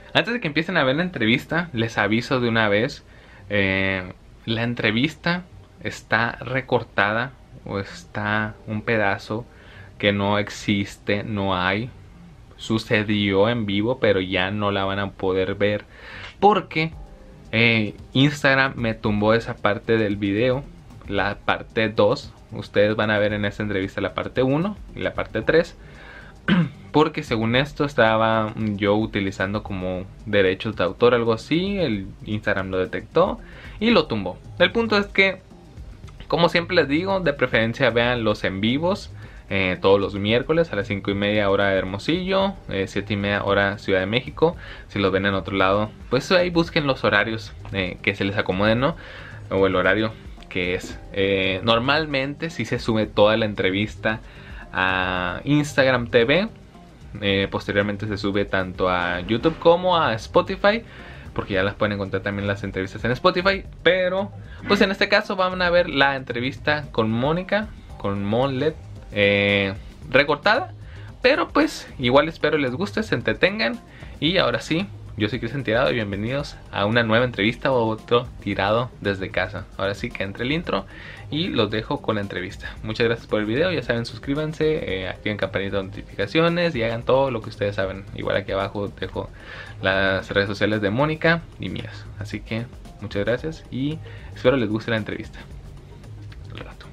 Antes de que empiecen a ver la entrevista, les aviso de una vez. La entrevista está recortada o está un pedazo que no existe, no hay. Sucedió en vivo, pero ya no la van a poder ver porque Instagram me tumbó esa parte del video, la parte 2. Ustedes van a ver en esta entrevista la parte 1 y la parte 3. Porque según esto estaba yo utilizando como derechos de autor, algo así. El Instagram lo detectó y lo tumbó. El punto es que, como siempre les digo, de preferencia vean los en vivos. Todos los miércoles a las 5:30 hora de Hermosillo, 7:30 hora Ciudad de México. Si los ven en otro lado, pues ahí busquen los horarios que se les acomoden, ¿no? O el horario que es. Normalmente si se sube toda la entrevista a Instagram TV. Posteriormente se sube tanto a YouTube como a Spotify, porque ya las pueden encontrar también las entrevistas en Spotify. Pero pues en este caso van a ver la entrevista con Mónica, con Monlet, recortada. Pero pues igual espero les guste, se entretengan. Y ahora sí, yo soy Cristian Tirado y bienvenidos a una nueva entrevista o otro tirado desde casa. Ahora sí que entre el intro y los dejo con la entrevista. Muchas gracias por el video, ya saben, suscríbanse, activen campanita de notificaciones y hagan todo lo que ustedes saben. Igual aquí abajo dejo las redes sociales de Mónica y mías. Así que muchas gracias y espero les guste la entrevista. Hasta el rato.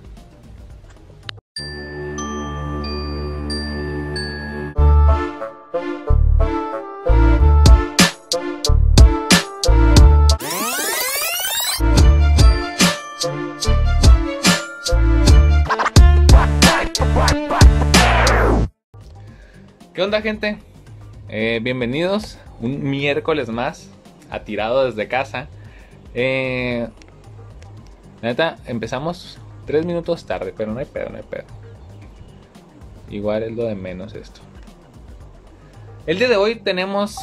¿Qué onda, gente? Bienvenidos un miércoles más a Tirado desde casa. La neta, empezamos 3 minutos tarde, pero no hay pedo, no hay pedo. Igual es lo de menos esto. El día de hoy tenemos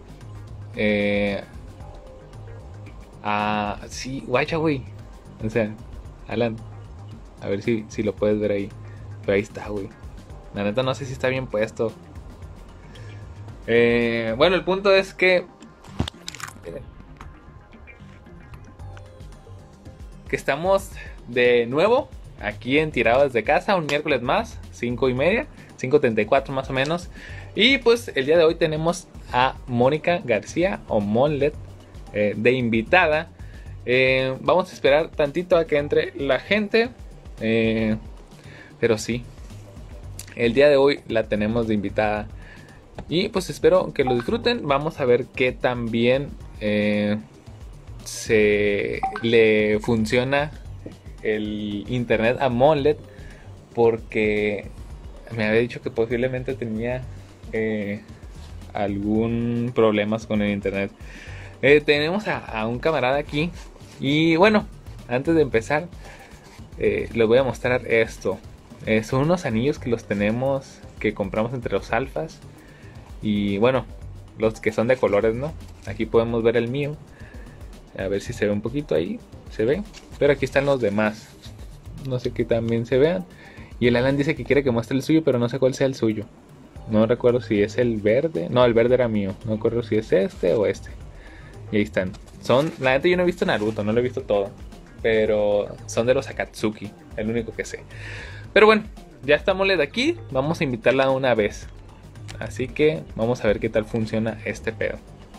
sí, guacha, güey. O sea, Alan, a ver si lo puedes ver ahí. Pero ahí está, güey. La neta no sé si está bien puesto. Bueno, el punto es que estamos de nuevo aquí en Tirado desde casa, un miércoles más, 5:30, 5:34 más o menos. Y pues el día de hoy tenemos a Mónica García o Monlet de invitada. Vamos a esperar tantito a que entre la gente, pero sí, el día de hoy la tenemos de invitada. Y pues espero que lo disfruten. Vamos a ver qué tan bien se le funciona el internet a Monlet, porque me había dicho que posiblemente tenía algún problemas con el internet. Tenemos a un camarada aquí. Y bueno, antes de empezar les voy a mostrar esto. Son unos anillos que los tenemos, que compramos entre los alfas. Y bueno, los que son de colores, ¿no? Aquí podemos ver el mío. A ver si se ve un poquito ahí. Se ve. Pero aquí están los demás. No sé qué también se vean. Y el Alan dice que quiere que muestre el suyo, pero no sé cuál sea el suyo. No recuerdo si es el verde. No, el verde era mío. No recuerdo si es este o este. Y ahí están. Son, la neta yo no he visto Naruto, no lo he visto todo. Pero son de los Akatsuki. El único que sé. Pero bueno, ya estamos de aquí. Vamos a invitarla una vez. Así que vamos a ver qué tal funciona este pedo.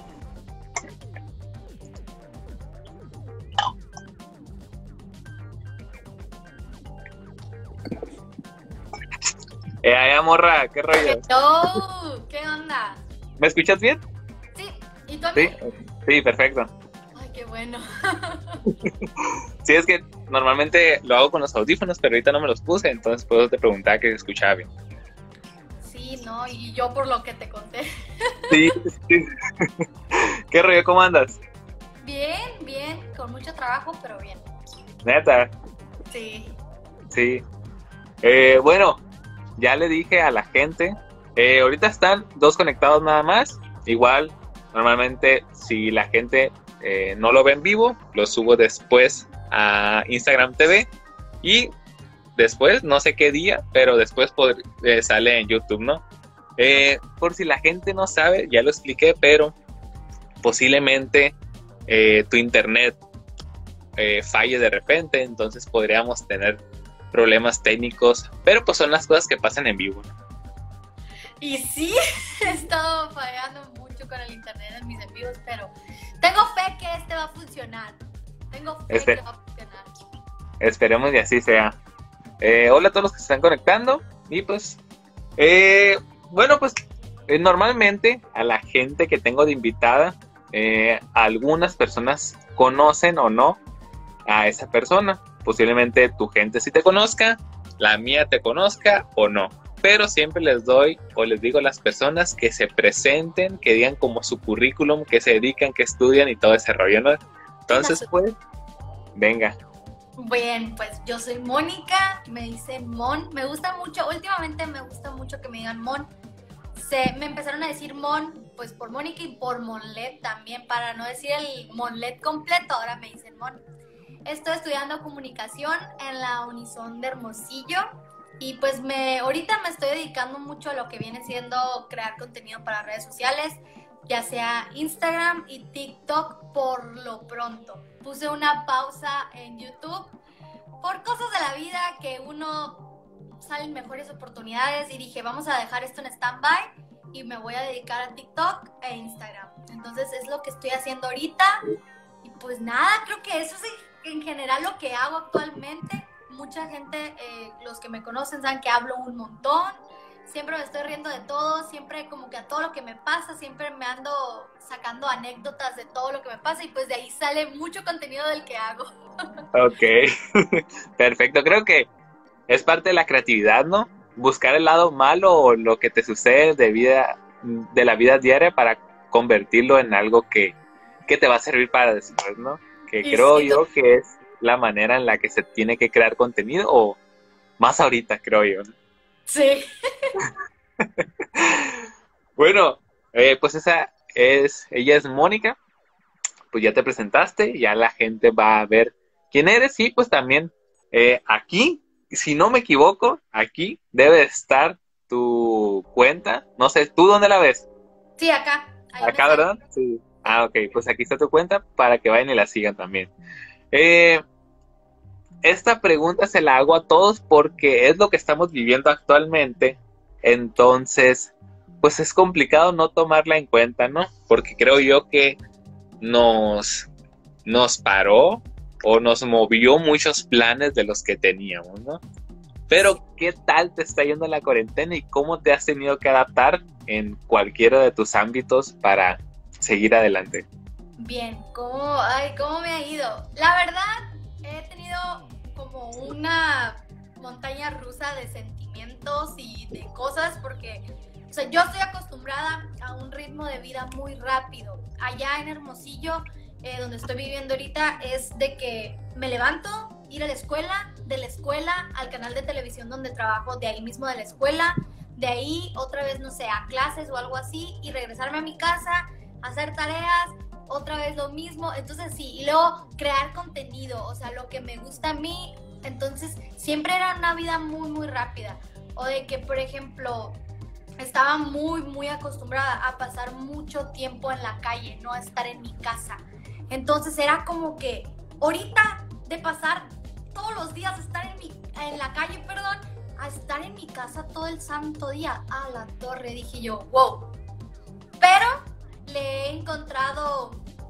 Morra, ¿qué rollo? ¡Oh! ¿Qué onda? ¿Me escuchas bien? Sí, ¿y tú a mí? Sí, perfecto. Ay, qué bueno. Sí, es que normalmente lo hago con los audífonos, pero ahorita no me los puse, entonces puedo te preguntar que se escuchaba bien. Sí, no, y yo por lo que te conté. Sí, sí. ¿Qué rollo? ¿Cómo andas? Bien, bien, con mucho trabajo, pero bien. Neta. Sí. Sí. Bueno, ya le dije a la gente. Ahorita están 2 conectados nada más. Igual, normalmente si la gente no lo ve en vivo, lo subo después a Instagram TV. Y después, no sé qué día, pero después sale en YouTube, ¿no? Por si la gente no sabe, ya lo expliqué, pero posiblemente tu internet falle de repente, entonces podríamos tener problemas técnicos, pero pues son las cosas que pasan en vivo, ¿no? Y sí, he estado fallando mucho con el internet en mis envíos, pero tengo fe que este va a funcionar. Tengo fe que va a funcionar. Esperemos que así sea. Hola a todos los que se están conectando. Y pues, bueno, pues normalmente a la gente que tengo de invitada, algunas personas conocen o no a esa persona. Posiblemente tu gente sí te conozca, la mía te conozca o no. Pero siempre les doy o les digo a las personas que se presenten, que digan como su currículum, que se dedican, que estudian y todo ese rollo, ¿no? Entonces, pues, venga. Bien, pues yo soy Mónica, me dicen Mon, me gusta mucho, últimamente me gusta mucho que me digan Mon. Me empezaron a decir Mon, pues por Mónica y por Monlet también, para no decir el Monlet completo, ahora me dicen Mon. Estoy estudiando comunicación en la Unison de Hermosillo. Y pues ahorita me estoy dedicando mucho a lo que viene siendo crear contenido para redes sociales, ya sea Instagram y TikTok por lo pronto. Puse una pausa en YouTube por cosas de la vida que salen mejores oportunidades y dije, vamos a dejar esto en stand-by y me voy a dedicar a TikTok e Instagram. Entonces es lo que estoy haciendo ahorita y pues nada, creo que eso es en general lo que hago actualmente. Mucha gente, los que me conocen, saben que hablo un montón, siempre me estoy riendo de todo, siempre como que a todo lo que me pasa, siempre me ando sacando anécdotas de todo lo que me pasa y pues de ahí sale mucho contenido del que hago. Ok, perfecto, creo que es parte de la creatividad, ¿no? Buscar el lado malo o lo que te sucede de la vida diaria para convertirlo en algo que te va a servir para después, ¿no? Que creo yo que es la manera en la que se tiene que crear contenido, o más ahorita, creo yo. Sí. Bueno, pues ella es Mónica, pues ya te presentaste, ya la gente va a ver quién eres y pues también aquí, si no me equivoco, aquí debe estar tu cuenta, no sé, ¿tú dónde la ves? Sí, acá. Acá, ¿verdad? Sí. Ah, ok, pues aquí está tu cuenta para que vayan y la sigan también. Esta pregunta se la hago a todos porque es lo que estamos viviendo actualmente, entonces pues es complicado no tomarla en cuenta, ¿no? Porque creo yo que nos paró o nos movió muchos planes de los que teníamos, ¿no? Pero ¿qué tal te está yendo la cuarentena y cómo te has tenido que adaptar en cualquiera de tus ámbitos para seguir adelante? Bien, ¿cómo me ha ido? La verdad, he tenido como una montaña rusa de sentimientos y de cosas porque, o sea, yo estoy acostumbrada a un ritmo de vida muy rápido. Allá en Hermosillo, donde estoy viviendo ahorita, es de que me levanto, ir a la escuela, de la escuela al canal de televisión donde trabajo, de ahí mismo de la escuela, de ahí otra vez, no sé, a clases o algo así, y regresarme a mi casa, hacer tareas, otra vez lo mismo, entonces sí, y luego crear contenido, o sea, lo que me gusta a mí, entonces siempre era una vida muy, muy rápida, o de que, por ejemplo, estaba muy, muy acostumbrada a pasar mucho tiempo en la calle, no a estar en mi casa, entonces era como que ahorita de pasar todos los días estar en la calle, perdón, a estar en mi casa todo el santo día, a la torre, dije yo, wow, pero le he encontrado,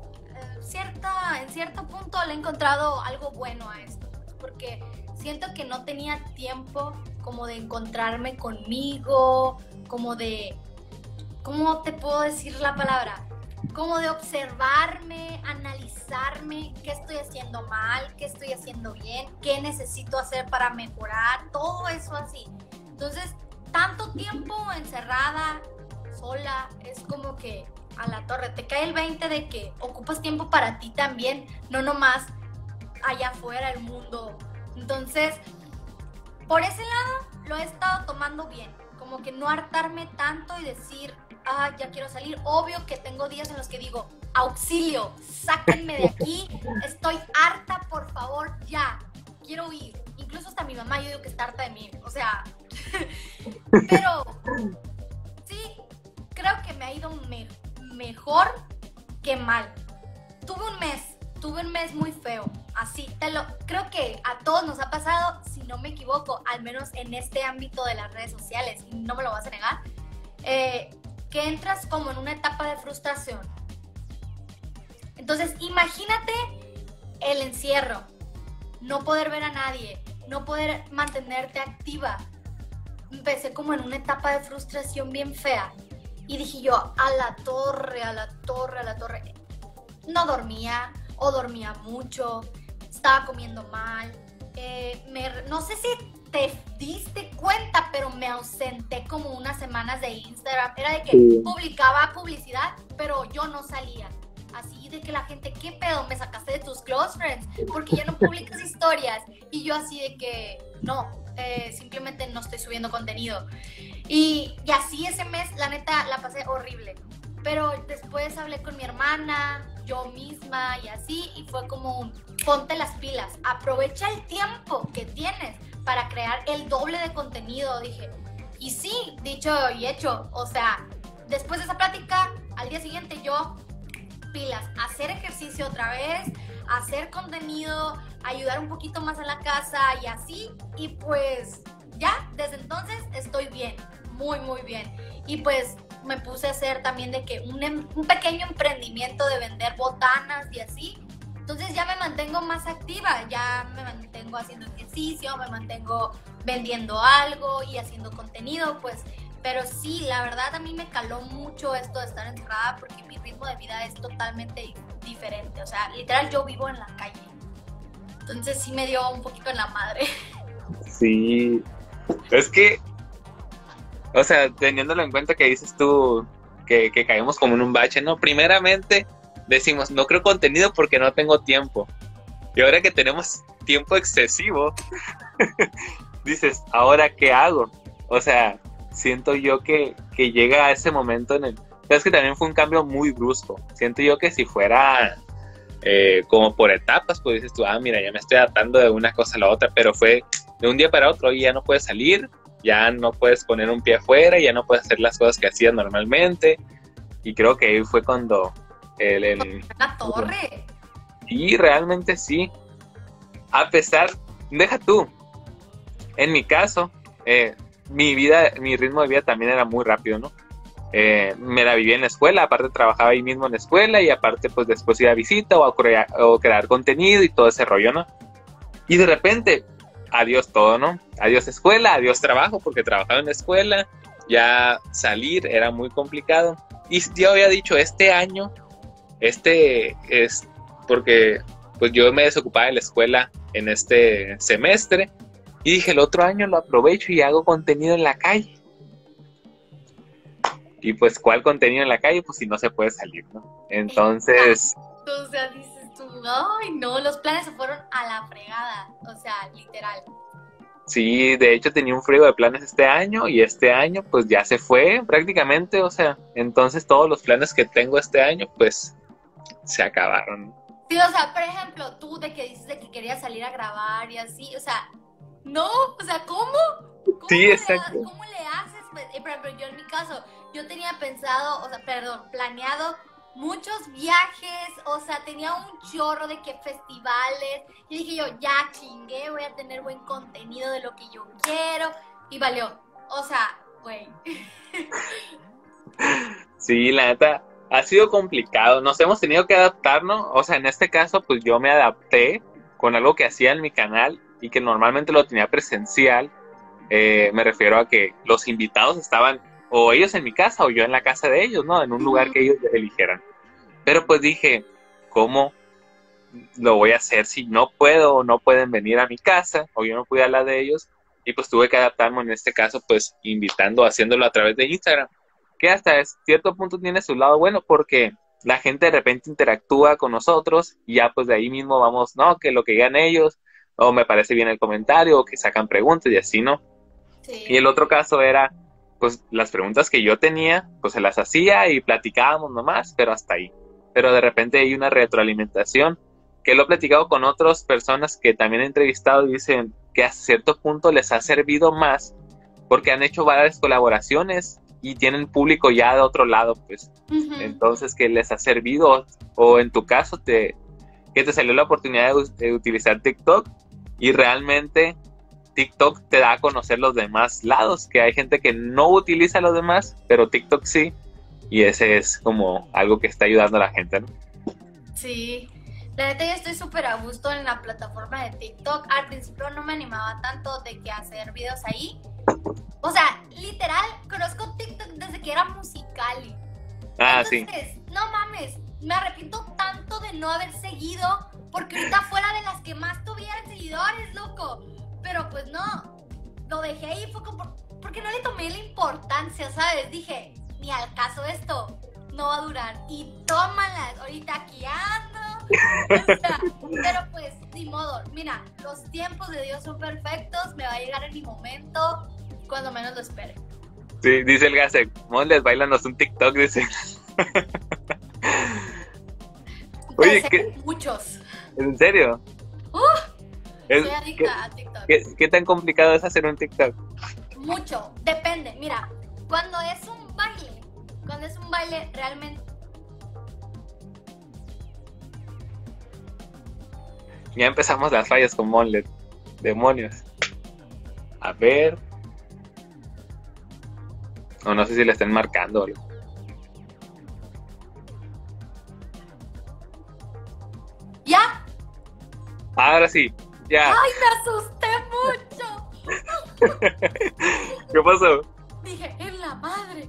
en cierto punto le he encontrado algo bueno a esto, porque siento que no tenía tiempo como de encontrarme conmigo, como de, ¿cómo te puedo decir la palabra? Como de observarme, analizarme, qué estoy haciendo mal, qué estoy haciendo bien, qué necesito hacer para mejorar, todo eso así. Entonces, tanto tiempo encerrada, sola, es como que a la torre, te cae el 20 de que ocupas tiempo para ti también, no nomás allá afuera el mundo. Entonces, por ese lado lo he estado tomando bien, como que no hartarme tanto y decir, ya quiero salir. Obvio que tengo días en los que digo, auxilio, sáquenme de aquí, estoy harta, por favor, ya, quiero huir. Incluso hasta mi mamá yo digo que está harta de mí, o sea, pero sí, creo que me ha ido mejor qué mal. Tuve un mes muy feo, así, creo que a todos nos ha pasado, si no me equivoco, al menos en este ámbito de las redes sociales, y no me lo vas a negar, que entras como en una etapa de frustración. Entonces, imagínate el encierro, no poder ver a nadie, no poder mantenerte activa. Empecé como en una etapa de frustración bien fea, y dije yo, a la torre. No dormía, o dormía mucho, estaba comiendo mal, no sé si te diste cuenta, pero me ausenté como unas semanas de Instagram. Era de que publicaba publicidad, pero yo no salía. Así de que la gente, ¿qué pedo? ¿Me sacaste de tus close friends? Porque ya no publicas historias. Y yo así de que, no, simplemente no estoy subiendo contenido. Y así ese mes, la neta, la pasé horrible. Pero después hablé con mi hermana, yo misma y así, y fue como ponte las pilas, aprovecha el tiempo que tienes para crear el doble de contenido, dije. Y sí, dicho y hecho, o sea, después de esa plática, al día siguiente yo, pilas, hacer ejercicio otra vez, hacer contenido, ayudar un poquito más a la casa y así, y pues ya, desde entonces estoy bien, muy bien. Y pues me puse a hacer también de que un pequeño emprendimiento de vender botanas y así. Entonces ya me mantengo más activa, ya me mantengo haciendo ejercicio, me mantengo vendiendo algo y haciendo contenido, pues. Pero sí, la verdad a mí me caló mucho esto de estar encerrada porque mi ritmo de vida es totalmente diferente. O sea, literal yo vivo en la calle. Entonces sí me dio un poquito en la madre. Sí, es que, o sea, teniéndolo en cuenta que dices tú que caemos como en un bache, ¿no? Primeramente decimos, no creo contenido porque no tengo tiempo. Y ahora que tenemos tiempo excesivo, dices, ¿ahora qué hago? O sea, siento yo que llega a ese momento en el... Es que también fue un cambio muy brusco. Siento yo que si fuera como por etapas, pues dices tú, mira, ya me estoy adaptando de una cosa a la otra, pero fue de un día para otro y ya no puedes salir, ya no puedes poner un pie afuera, ya no puedes hacer las cosas que hacías normalmente. Y creo que ahí fue cuando ¡La torre! Sí, realmente sí. A pesar, deja tú, en mi caso, mi ritmo de vida también era muy rápido, ¿no? Me la vivía en la escuela, aparte trabajaba ahí mismo en la escuela y aparte pues después iba a visita o crear contenido y todo ese rollo, ¿no? Y de repente, adiós todo, ¿no? Adiós escuela, adiós trabajo, porque trabajaba en la escuela, ya salir era muy complicado. Y yo había dicho, este año, es porque pues yo me desocupaba de la escuela en este semestre y dije, el otro año lo aprovecho y hago contenido en la calle. Y pues, ¿cuál contenido en la calle? Pues si no se puede salir, ¿no? Entonces... O sea, dices tú, ay no, los planes se fueron a la fregada, o sea, literal. Sí, de hecho tenía un friego de planes este año y este año pues ya se fue prácticamente, o sea, entonces todos los planes que tengo este año pues se acabaron. Sí, o sea, por ejemplo, tú de que dices de que querías salir a grabar y así, o sea, no, o sea, ¿cómo? Sí, exacto. ¿Cómo le haces? Pues, por ejemplo, yo en mi caso, yo tenía planeado muchos viajes, o sea, tenía un chorro de que festivales, y dije yo, ya chingué, voy a tener buen contenido de lo que yo quiero, y valió, o sea, güey. Sí, la neta, ha sido complicado, nos hemos tenido que adaptarnos, o sea, en este caso, pues yo me adapté con algo que hacía en mi canal, y que normalmente lo tenía presencial, me refiero a que los invitados estaban o ellos en mi casa o yo en la casa de ellos, ¿no? En un lugar que ellos eligieran. Pero pues dije, ¿cómo lo voy a hacer si no puedo o no pueden venir a mi casa o yo no pude a la de ellos? Y pues tuve que adaptarme en este caso, pues invitando, haciéndolo a través de Instagram, que hasta cierto punto tiene su lado bueno porque la gente de repente interactúa con nosotros y ya pues de ahí mismo vamos, no, que lo que digan ellos, o me parece bien el comentario, o que sacan preguntas y así, ¿no? Sí. Y el otro caso era, pues las preguntas que yo tenía, pues se las hacía y platicábamos nomás, pero hasta ahí. Pero de repente hay una retroalimentación, que lo he platicado con otras personas que también he entrevistado y dicen que a cierto punto les ha servido más, porque han hecho varias colaboraciones y tienen público ya de otro lado, pues. Ujú. Entonces, que les ha servido, o en tu caso, que te salió la oportunidad de utilizar TikTok y realmente TikTok te da a conocer los demás lados, que hay gente que no utiliza los demás, pero TikTok sí, y ese es como algo que está ayudando a la gente, ¿no? Sí, la neta yo estoy súper a gusto en la plataforma de TikTok. Al principio no me animaba tanto de que hacer videos ahí. O sea, literal, conozco TikTok desde que era Musical.ly. Entonces, no mames, me arrepiento tanto de no haber seguido, porque ahorita fuera de las que más tuvieran seguidores, loco. Pero pues no, lo dejé ahí fue como porque no le tomé la importancia, ¿sabes? Dije, ni al caso esto, no va a durar. Y tómalas, ahorita aquí ando. O sea, pero pues, ni modo. Mira, los tiempos de Dios son perfectos, me va a llegar en mi momento, cuando menos lo espere. Sí, dice el Gase, Monles, bailanos un TikTok, dice. Oye, Muchos. ¿en serio? Soy adicta a TikTok. ¿Qué tan complicado es hacer un TikTok? Mucho, depende. Mira, cuando es un baile realmente... Ya empezamos las fallas con Monles. Demonios. A ver. O no sé si le están marcando. ¿Ya? Ahora sí, ya. ¡Ay, me asusté mucho! ¿Qué pasó? Dije, en la madre.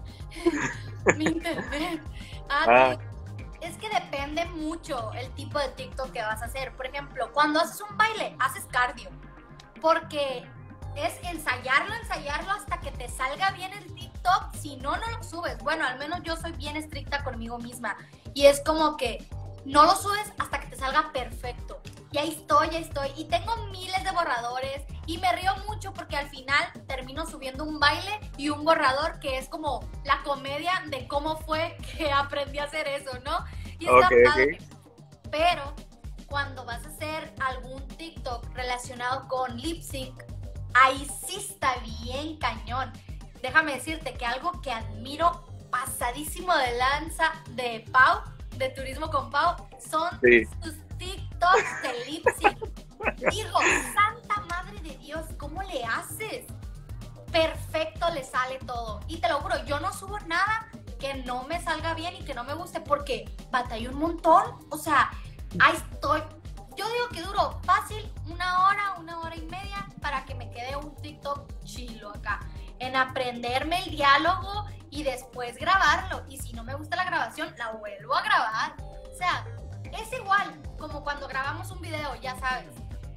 Mi internet. Ah. Es que depende mucho el tipo de TikTok que vas a hacer. Por ejemplo, cuando haces un baile, haces cardio. Porque es ensayarlo hasta que te salga bien el TikTok. Si no, no lo subes. Bueno, al menos yo soy bien estricta conmigo misma. Y es como que no lo subes hasta que te salga perfecto. Y ahí estoy. Y tengo miles de borradores. Y me río mucho porque al final termino subiendo un baile y un borrador que es como la comedia de cómo fue que aprendí a hacer eso, ¿no? Y está padre. Pero cuando vas a hacer algún TikTok relacionado con lip sync, ahí sí está bien cañón. Déjame decirte que algo que admiro pasadísimo de lanza de Pau, de Turismo con Pau, son sus TikToks de lip sync. Digo, santa madre de Dios, ¿cómo le haces? Perfecto, le sale todo. Y te lo juro, yo no subo nada que no me salga bien y que no me guste porque batallé un montón. O sea, ahí estoy. Yo digo que duró fácil una hora y media para que me quede un TikTok chilo acá. En aprenderme el diálogo y después grabarlo. Y si no me gusta la grabación, la vuelvo a grabar. O sea, es igual como cuando grabamos un video, ya sabes.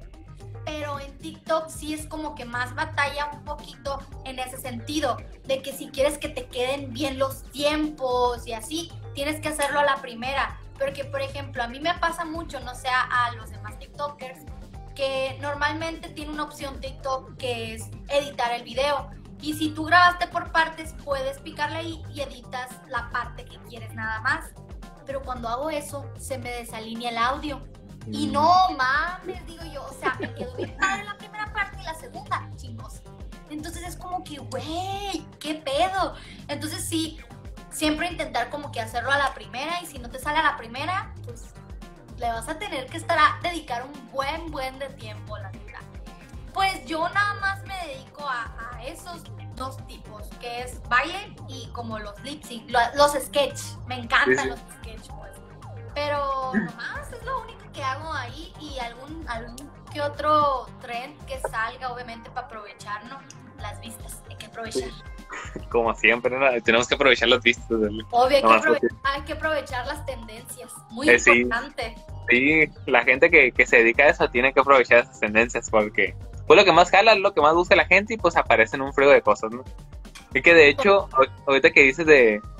Pero en TikTok sí es como que más batalla un poquito en ese sentido, de que si quieres que te queden bien los tiempos y así, tienes que hacerlo a la primera. Porque, por ejemplo, a mí me pasa mucho, no sé, a los demás TikTokers, que normalmente tiene una opción TikTok que es editar el video. Y si tú grabaste por partes, puedes picarle ahí y editas la parte que quieres nada más. Pero cuando hago eso, se me desalinea el audio. Y no mames, digo yo, o sea, me quedó bien padre la primera parte y la segunda, chingos. Entonces es como que, güey, ¿qué pedo? Entonces sí, siempre intentar como que hacerlo a la primera y si no te sale a la primera, pues le vas a tener que dedicar un buen de tiempo, la neta. Pues yo nada más me dedico a esos dos tipos, que es baile y como los lip sync, los sketch, me encantan los sketch, pues. Pero nomás es lo único que hago ahí y algún que otro trend que salga, obviamente, para aprovechar, ¿no? Las vistas, hay que aprovechar. Como siempre, ¿no? Tenemos que aprovechar las vistas. Obvio, hay que aprovechar las tendencias, muy importante. Sí, la gente que se dedica a eso tiene que aprovechar esas tendencias porque pues lo que más jala es lo que más busca la gente y pues aparecen un frío de cosas, ¿no? Y que de hecho, ahorita que dices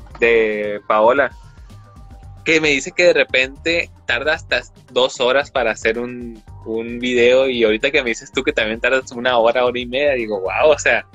de Paola, que me dice que de repente tarda hasta 2 horas para hacer un video y ahorita que me dices tú que también tardas 1 hora, hora y media, digo, wow, o sea,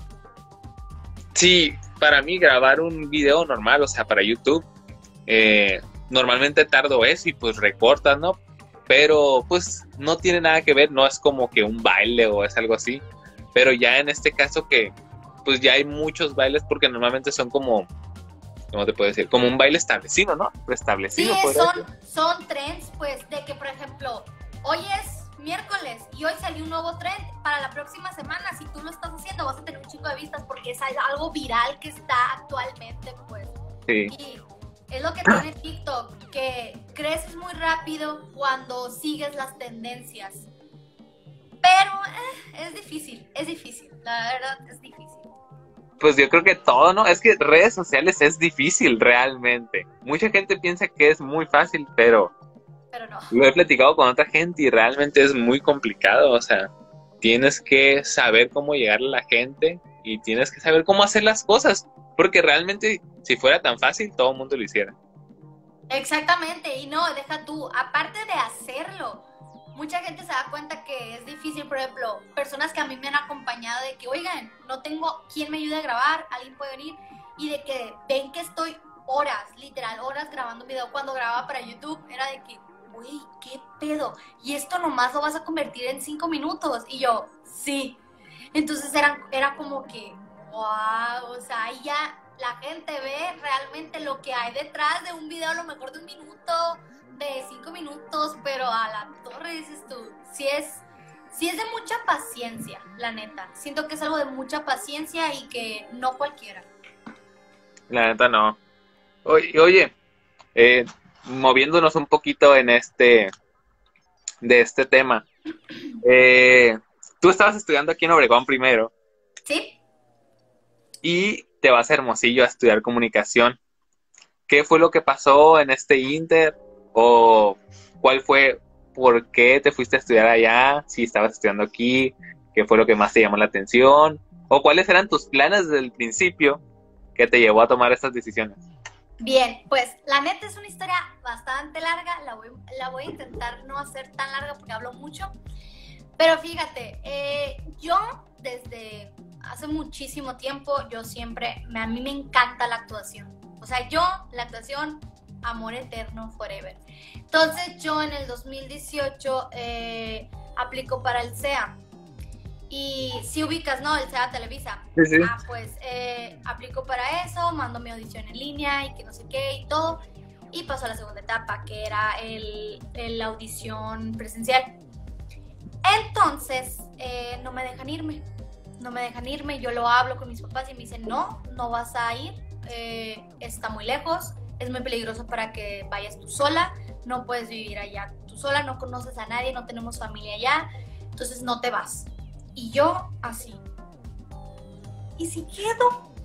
sí, para mí grabar un video normal, o sea, para YouTube, normalmente tardo eso y pues recortas, ¿no? Pero pues no tiene nada que ver, no es como que un baile o es algo así, pero ya en este caso que pues ya hay muchos bailes porque normalmente son como, ¿cómo te puedo decir? Como un baile establecido, ¿no? Preestablecido. Sí, son trends, pues, de que, por ejemplo, hoy es miércoles y hoy salió un nuevo trend. Para la próxima semana, si tú lo estás haciendo, vas a tener un chingo de vistas porque es algo viral que está actualmente, pues. Sí. Y es lo que tiene TikTok, que creces muy rápido cuando sigues las tendencias. Pero es difícil, la verdad es difícil. Pues yo creo que todo, ¿no? Es que redes sociales es difícil realmente. Mucha gente piensa que es muy fácil, pero no. Lo he platicado con otra gente y realmente es muy complicado. O sea, tienes que saber cómo llegarle a la gente y tienes que saber cómo hacer las cosas. Porque realmente, si fuera tan fácil, todo el mundo lo hiciera. Exactamente, y no, deja tú, aparte de hacerlo, mucha gente se da cuenta que es difícil. Por ejemplo, personas que a mí me han acompañado de que, oigan, no tengo quien me ayude a grabar, alguien puede venir, y de que ven que estoy horas, literal, horas grabando un video. Cuando grababa para YouTube era de que, güey, ¿qué pedo? Y esto nomás lo vas a convertir en 5 minutos. Y yo, sí. Entonces era como que, wow, o sea, ahí ya la gente ve realmente lo que hay detrás de un video, a lo mejor de 1 minuto, de 5 minutos, pero a la torre dices tú, sí es de mucha paciencia, la neta. Siento que es algo de mucha paciencia y que no cualquiera. La neta no. Oye, moviéndonos un poquito en de este tema. Tú estabas estudiando aquí en Obregón primero. ¿Sí? Y te vas a Hermosillo a estudiar comunicación. ¿Qué fue lo que pasó en este inter? ¿O cuál fue, por qué te fuiste a estudiar allá? Si estabas estudiando aquí, ¿qué fue lo que más te llamó la atención? ¿O cuáles eran tus planes desde el principio que te llevó a tomar estas decisiones? Bien, pues la neta es una historia bastante larga. La voy a intentar no hacer tan larga porque hablo mucho. Pero fíjate, yo desde hace muchísimo tiempo, a mí me encanta la actuación. O sea, la actuación, amor eterno, forever. Entonces yo en el 2018 aplico para el CEA. Y si ubicas, ¿no? El CEA Televisa. Sí. Pues aplico para eso, mando mi audición en línea y que no sé qué y todo. Y pasó a la segunda etapa, que era la audición presencial. Entonces, no me dejan irme, yo lo hablo con mis papás y me dicen, no vas a ir, está muy lejos, es muy peligroso para que vayas tú sola, no puedes vivir allá tú sola, no conoces a nadie, no tenemos familia allá, entonces no te vas. Y yo así, ¿y si quedo?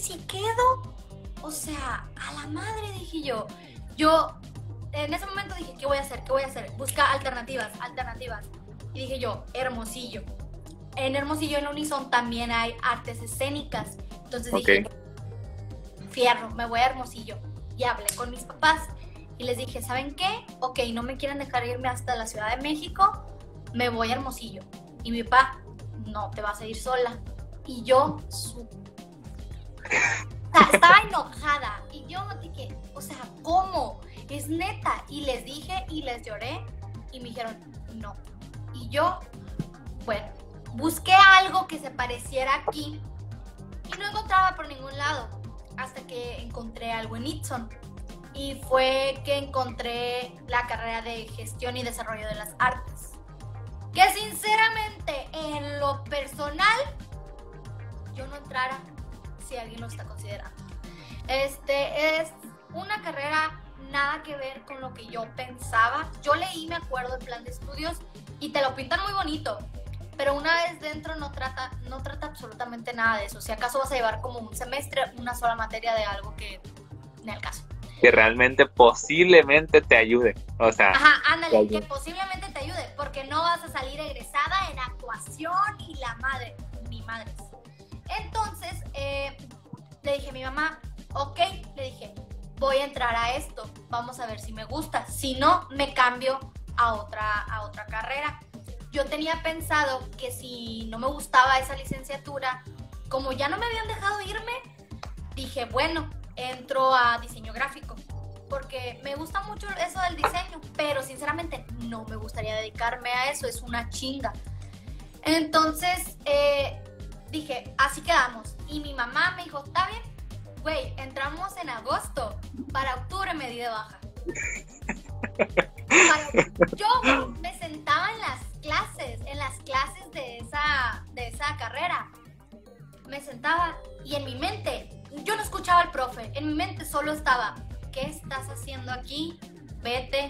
O sea, a la madre, dije yo en ese momento dije, ¿qué voy a hacer? Busca alternativas. Y dije yo, Hermosillo. En Hermosillo, en Unison, también hay artes escénicas. Entonces dije, fierro, me voy a Hermosillo. Y hablé con mis papás y les dije, ¿saben qué? Ok, no me quieren dejar irme hasta la Ciudad de México, me voy a Hermosillo. Y mi papá, no, te vas a ir sola. Y yo, estaba enojada. Y yo dije, o sea, ¿cómo? Es neta. Y les dije y les lloré y me dijeron, no. Y yo, bueno, busqué algo que se pareciera aquí y no encontraba por ningún lado hasta que encontré algo en Itson. Y fue que encontré la carrera de Gestión y Desarrollo de las Artes. Que sinceramente, en lo personal, yo no entrara si alguien lo está considerando. Es una carrera nada que ver con lo que yo pensaba. Yo leí, me acuerdo, el plan de estudios y te lo pintan muy bonito, pero una vez dentro no trata absolutamente nada de eso. Si acaso vas a llevar como un semestre, una sola materia de algo que ni al caso. Que realmente posiblemente te ayude. O sea, ajá, ándale, que posiblemente te ayude, porque no vas a salir egresada en actuación y ni madres. Entonces, le dije a mi mamá, ok, le dije, voy a entrar a esto, vamos a ver si me gusta. Si no, me cambio a otra carrera. Yo tenía pensado que si no me gustaba esa licenciatura, como ya no me habían dejado irme, dije, bueno, entro a diseño gráfico, porque me gusta mucho eso del diseño, pero sinceramente no me gustaría dedicarme a eso, es una chinga. Entonces, dije, así quedamos. Y mi mamá me dijo, está bien, güey, entramos en agosto, para octubre me di de baja. Yo me sentaba en las clases de esa carrera. Me sentaba y en mi mente, yo no escuchaba al profe, en mi mente solo estaba, ¿qué estás haciendo aquí? Vete,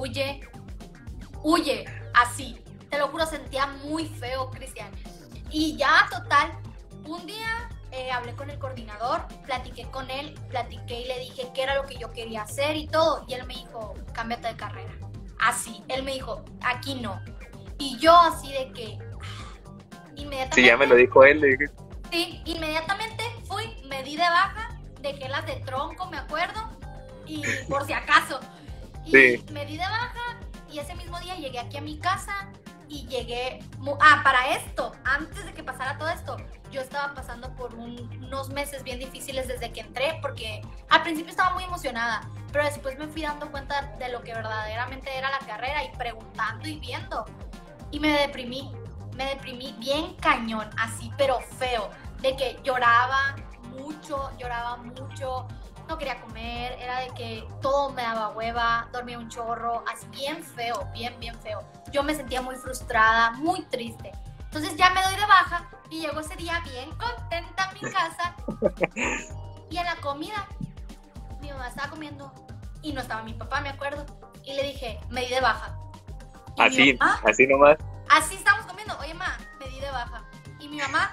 huye, así. Te lo juro, sentía muy feo, Cristian. Y ya, total, un día hablé con el coordinador, platiqué con él, y le dije qué era lo que yo quería hacer y todo. Y él me dijo, cámbiate de carrera. Así, él me dijo, aquí no. Y yo así de que, inmediatamente... Sí, ya me lo dijo él, le dije. Sí, inmediatamente fui, me di de baja, dejé las de tronco, me acuerdo, y por si acaso. Y Sí. me di de baja y ese mismo día llegué aquí a mi casa y llegué... para esto, antes de que pasara todo esto, yo estaba pasando por unos meses bien difíciles desde que entré, porque al principio estaba muy emocionada, pero después me fui dando cuenta de lo que verdaderamente era la carrera y preguntando y viendo. Y me deprimí bien cañón, así, pero feo, de que lloraba mucho, no quería comer, era de que todo me daba hueva, dormía un chorro, así bien feo, bien feo. Yo me sentía muy frustrada, muy triste. Entonces ya me doy de baja y llego ese día bien contenta a mi casa y en la comida mi mamá estaba comiendo y no estaba mi papá, me acuerdo, y le dije, me di de baja. Y Así, mamá, así nomás. así estamos comiendo, oye ma, me di de baja. Y mi mamá,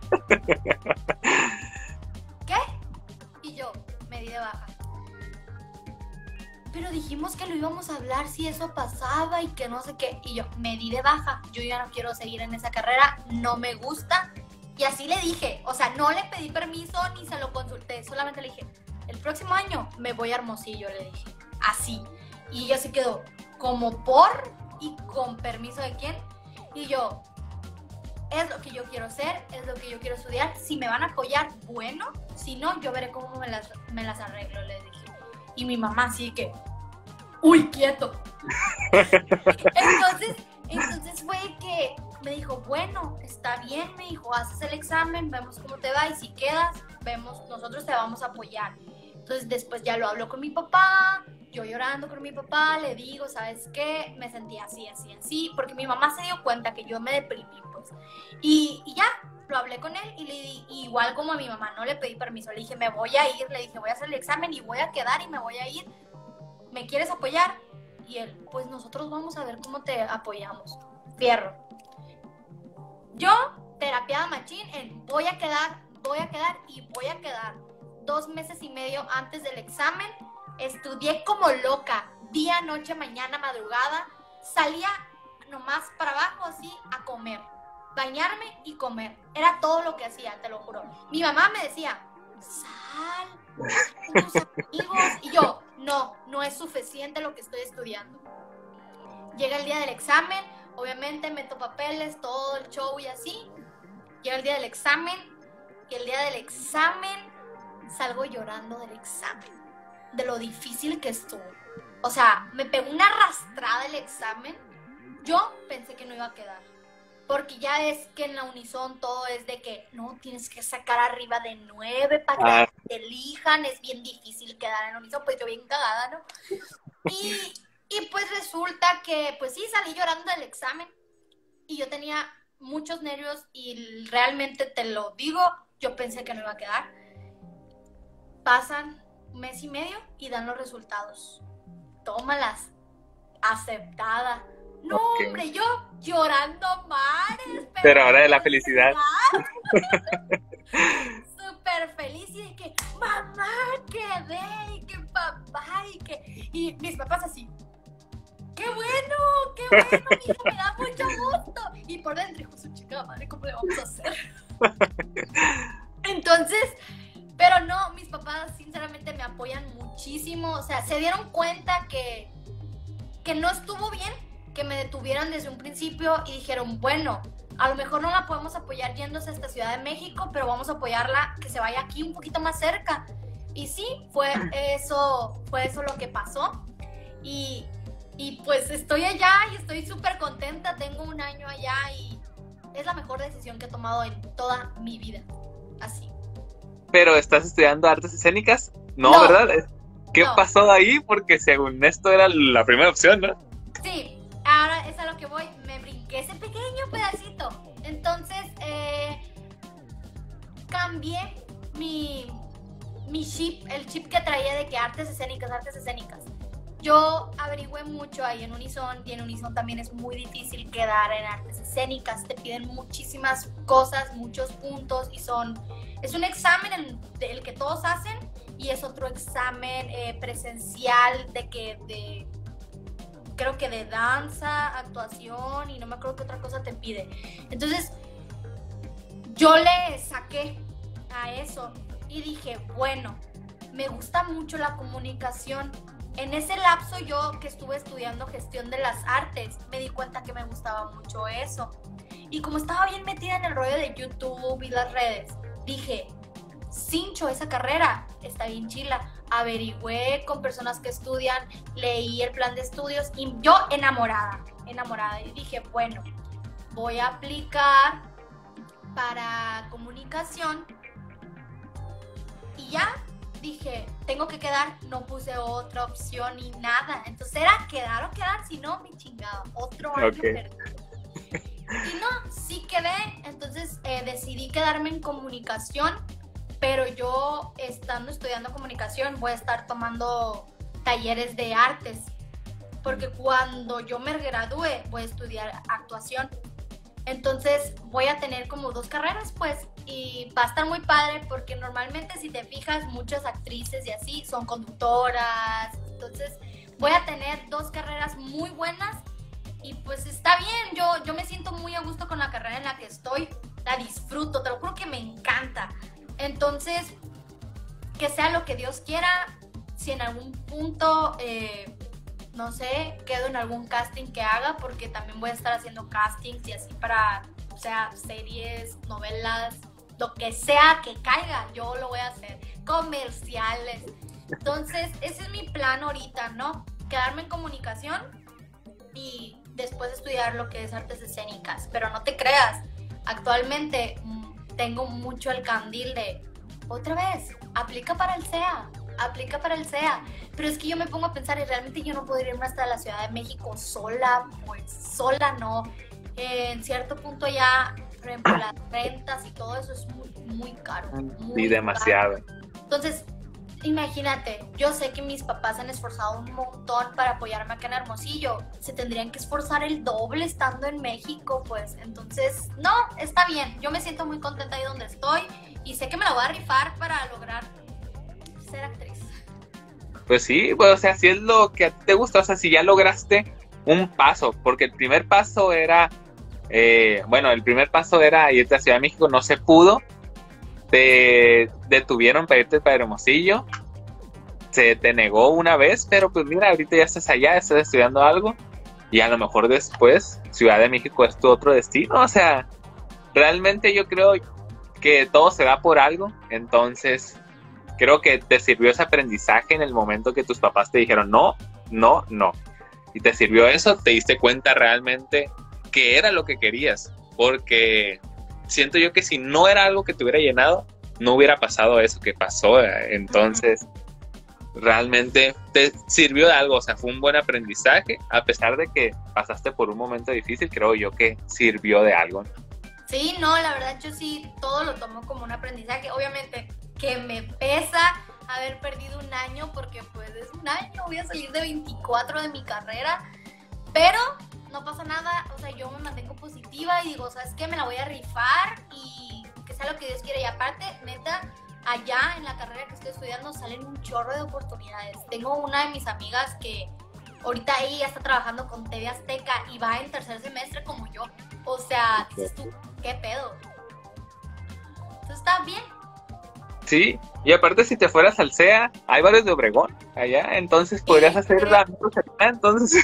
¿qué? Y yo, me di de baja. Pero dijimos que lo íbamos a hablar si eso pasaba y que no sé qué. Y yo, me di de baja, yo ya no quiero seguir en esa carrera, no me gusta. Y así le dije, o sea, no le pedí permiso ni se lo consulté, solamente le dije, el próximo año me voy a Hermosillo, le dije, así. Y ella se quedó, como por y con permiso de quién. Y yo, es lo que yo quiero hacer, es lo que yo quiero estudiar. Si me van a apoyar, bueno. Si no, yo veré cómo me las arreglo, le dije. Y mi mamá así que, uy, quieto. Entonces fue que me dijo, bueno, está bien, me dijo, haces el examen, vemos cómo te va y si quedas, nosotros te vamos a apoyar. Entonces después ya lo hablo con mi papá, yo llorando con mi papá, le digo, ¿sabes qué? Me sentía así, porque mi mamá se dio cuenta que yo me deprimí, pues. Y ya, lo hablé con él y le di, igual como a mi mamá, no le pedí permiso, le dije, me voy a ir, le dije, voy a hacer el examen y voy a quedar y me voy a ir. ¿Me quieres apoyar? Y él, pues nosotros vamos a ver cómo te apoyamos. Fierro. Yo, terapiada machín en voy a quedar. 2 meses y medio antes del examen, estudié como loca, día, noche, mañana, madrugada, salía nomás para abajo así a comer, bañarme y comer, era todo lo que hacía, te lo juro. Mi mamá me decía, sal con tus amigos, y yo, no es suficiente lo que estoy estudiando. Llega el día del examen, obviamente meto papeles, todo el show y así. Llega el día del examen, y el día del examen salgo llorando del examen, de lo difícil que estuvo. O sea, me pegó una arrastrada el examen. Yo pensé que no iba a quedar, porque ya es que en la Unison todo es de que no, tienes que sacar arriba de 9 para que te elijan, es bien difícil quedar en la Unison, pues yo bien cagada, ¿no? Y pues resulta que, pues sí, salí llorando del examen y yo tenía muchos nervios y realmente te lo digo, yo pensé que no iba a quedar. Pasan 1 mes y medio y dan los resultados. Tómalas, aceptada. No, okay. Hombre, yo llorando mares. Pero ahora de la felicidad. Súper feliz y de que, mamá, quedé, y que papá, y mis papás así. ¡Qué bueno! Mija, me da mucho gusto. Y por dentro, hijo, su chica madre, ¿cómo le vamos a hacer? Entonces, pero no, mis papás sinceramente me apoyan muchísimo. O sea, se dieron cuenta que no estuvo bien, que me detuvieran desde un principio y dijeron, bueno, a lo mejor no la podemos apoyar yéndose hasta Ciudad de México, pero vamos a apoyarla que se vaya aquí un poquito más cerca. Y sí, fue eso lo que pasó. Y pues estoy allá y estoy súper contenta, tengo 1 año allá y es la mejor decisión que he tomado en toda mi vida. Así. Pero estás estudiando artes escénicas, ¿no? No. ¿Verdad? ¿Qué No. pasó ahí? Porque según esto era la primera opción, ¿no? Sí, ahora es a lo que voy. Me brinqué ese pequeño pedacito. Entonces, cambié mi chip, el chip que traía de que artes escénicas. Yo averigüé mucho ahí en Unison, y en Unison también es muy difícil quedar en artes escénicas. Te piden muchísimas cosas, muchos puntos, y es un examen el que todos hacen, y es otro examen presencial creo que de danza, actuación, y no me acuerdo qué otra cosa te pide. Entonces, yo le saqué a eso y dije, bueno, me gusta mucho la comunicación. En ese lapso yo que estuve estudiando gestión de las artes, me di cuenta que me gustaba mucho eso. Y como estaba bien metida en el rollo de YouTube y las redes, dije, cincho, esa carrera está bien chila. Averigüé con personas que estudian, leí el plan de estudios y yo enamorada. Y dije, bueno, voy a aplicar para comunicación. Y ya dije, tengo que quedar, no puse otra opción ni nada. Entonces era quedar o quedar, si no, me chingaba. Otro año perdido. Y no, sí quedé. Entonces decidí quedarme en comunicación, pero yo estando estudiando comunicación voy a estar tomando talleres de artes, porque cuando yo me gradúe voy a estudiar actuación. Entonces voy a tener como 2 carreras, pues, y va a estar muy padre porque normalmente, si te fijas, muchas actrices y así son conductoras. Entonces voy a tener 2 carreras muy buenas y pues está bien. Yo me siento muy a gusto con la carrera en la que estoy, la disfruto, te lo juro que me encanta. Entonces, que sea lo que Dios quiera. Si en algún punto no sé, quedo en algún casting que haga, porque también voy a estar haciendo castings y así para, o sea, series, novelas, lo que sea que caiga, yo lo voy a hacer, comerciales. Entonces, ese es mi plan ahorita, ¿no? Quedarme en comunicación y después estudiar lo que es artes escénicas. Pero no te creas, actualmente tengo mucho el candil de, otra vez, aplica para el SEA. Pero es que yo me pongo a pensar y realmente yo no podría irme hasta la Ciudad de México sola, pues sola no. En cierto punto ya, por ejemplo, las rentas y todo eso es muy, muy caro. Sí, demasiado. Caro. Entonces, imagínate, yo sé que mis papás han esforzado un montón para apoyarme acá en Hermosillo. Se tendrían que esforzar el doble estando en México, pues. Entonces, no, está bien. Yo me siento muy contenta ahí donde estoy y sé que me la voy a rifar para lograr ser actriz. Pues sí, pues, o sea, si es lo que a ti te gusta, o sea, si ya lograste un paso, porque el primer paso era, el primer paso era irte a Ciudad de México, no se pudo, te detuvieron para irte para Hermosillo, se te negó una vez, pero pues mira, ahorita ya estás allá, estás estudiando algo, y a lo mejor después Ciudad de México es tu otro destino, o sea, realmente yo creo que todo se da por algo, entonces creo que te sirvió ese aprendizaje en el momento que tus papás te dijeron no, no, no. Y te sirvió eso, te diste cuenta realmente que era lo que querías. Porque siento yo que si no era algo que te hubiera llenado, no hubiera pasado eso que pasó. Entonces, realmente te sirvió de algo. O sea, fue un buen aprendizaje. A pesar de que pasaste por un momento difícil, creo yo que sirvió de algo. Sí, no, la verdad yo sí todo lo tomo como un aprendizaje. Obviamente que me pesa haber perdido un año, porque pues es un año, voy a salir de 24 de mi carrera, pero no pasa nada, o sea, yo me mantengo positiva y digo, ¿sabes qué? Me la voy a rifar y que sea lo que Dios quiera. Y aparte, neta, allá en la carrera que estoy estudiando salen un chorro de oportunidades. Tengo una de mis amigas que ahorita ella está trabajando con TV Azteca y va en 3er semestre como yo. O sea, dices tú, ¿qué pedo? Entonces está bien. Sí, y aparte si te fueras al SEA, hay varios de Obregón allá, entonces podrías hacer la entonces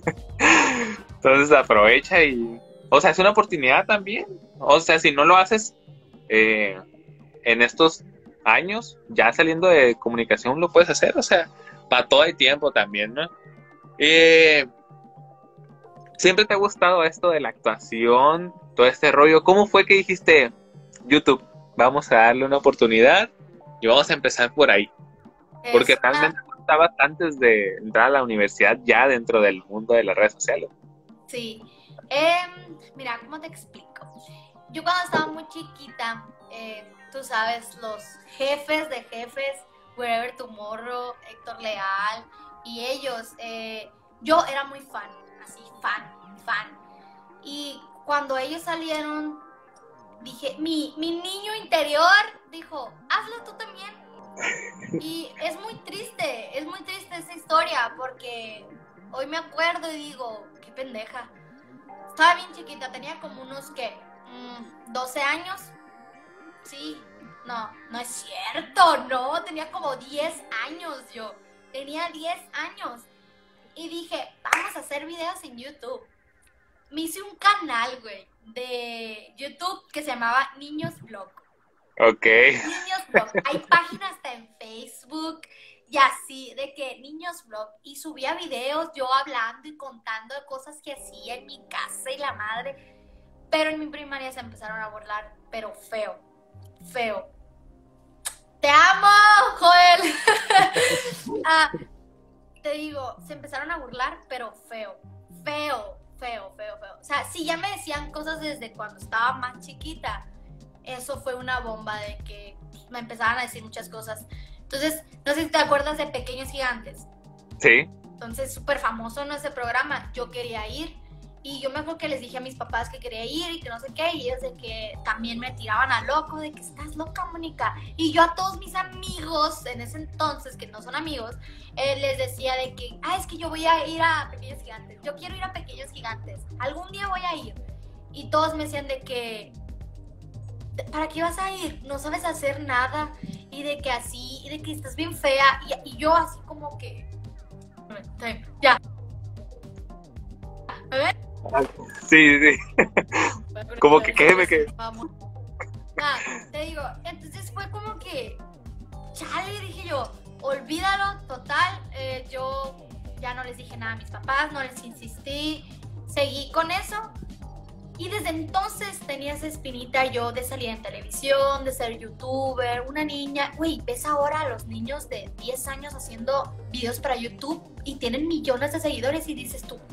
aprovecha y, o sea, es una oportunidad también, o sea, si no lo haces en estos años, ya saliendo de comunicación lo puedes hacer, o sea, para todo hay tiempo también, ¿no? ¿Siempre te ha gustado esto de la actuación, todo este rollo? ¿Cómo fue que dijiste, YouTube, vamos a darle una oportunidad y vamos a empezar por ahí? Porque realmente no estabas antes de entrar a la universidad ya dentro del mundo de las redes sociales. Sí. Mira, ¿cómo te explico? Yo cuando estaba muy chiquita, tú sabes, los jefes de jefes, Wherever Tomorrow, Héctor Leal y ellos, yo era muy fan, así, fan. Y cuando ellos salieron, dije, mi niño interior dijo, hazlo tú también. Y es muy triste esa historia, porque hoy me acuerdo y digo, qué pendeja. Estaba bien chiquita, tenía como unos, ¿qué? 12 años. Sí, no es cierto, no, tenía como 10 años yo. Tenía 10 años. Y dije, vamos a hacer videos en YouTube. Me hice un canal, güey, de YouTube que se llamaba Niños Vlog. Ok. Niños Vlog. Hay páginas hasta en Facebook y así, de que Niños Vlog. Y subía videos yo hablando y contando de cosas que hacía en mi casa y la madre. Pero en mi primaria se empezaron a burlar, pero feo. ¡Te amo, Joel! Te digo, se empezaron a burlar, pero feo. O sea, si ya me decían cosas desde cuando estaba más chiquita, eso fue una bomba de que me empezaban a decir muchas cosas. Entonces, no sé si te acuerdas de Pequeños Gigantes. Sí. Entonces, súper famoso en ese programa. Yo quería ir. Y yo me acuerdo que les dije a mis papás que quería ir y que no sé qué. Y ellos de que también me tiraban a loco, de que estás loca, Mónica. Y yo a todos mis amigos, en ese entonces, que no son amigos, les decía de que, es que yo voy a ir a Pequeños Gigantes. Yo quiero ir a Pequeños Gigantes. Algún día voy a ir. Y todos me decían de que, ¿para qué vas a ir? No sabes hacer nada. Y de que así, y de que estás bien fea. Y yo así como que, ya. ¿Me ves? Sí. Como que quédeme que... Te digo, entonces fue como que, chale, dije yo, olvídalo, total, yo ya no les dije nada a mis papás, no les insistí, seguí con eso. Y desde entonces tenía esa espinita yo de salir en televisión, de ser youtuber, una niña. Güey, ves ahora a los niños de 10 años haciendo videos para YouTube y tienen millones de seguidores y dices tú,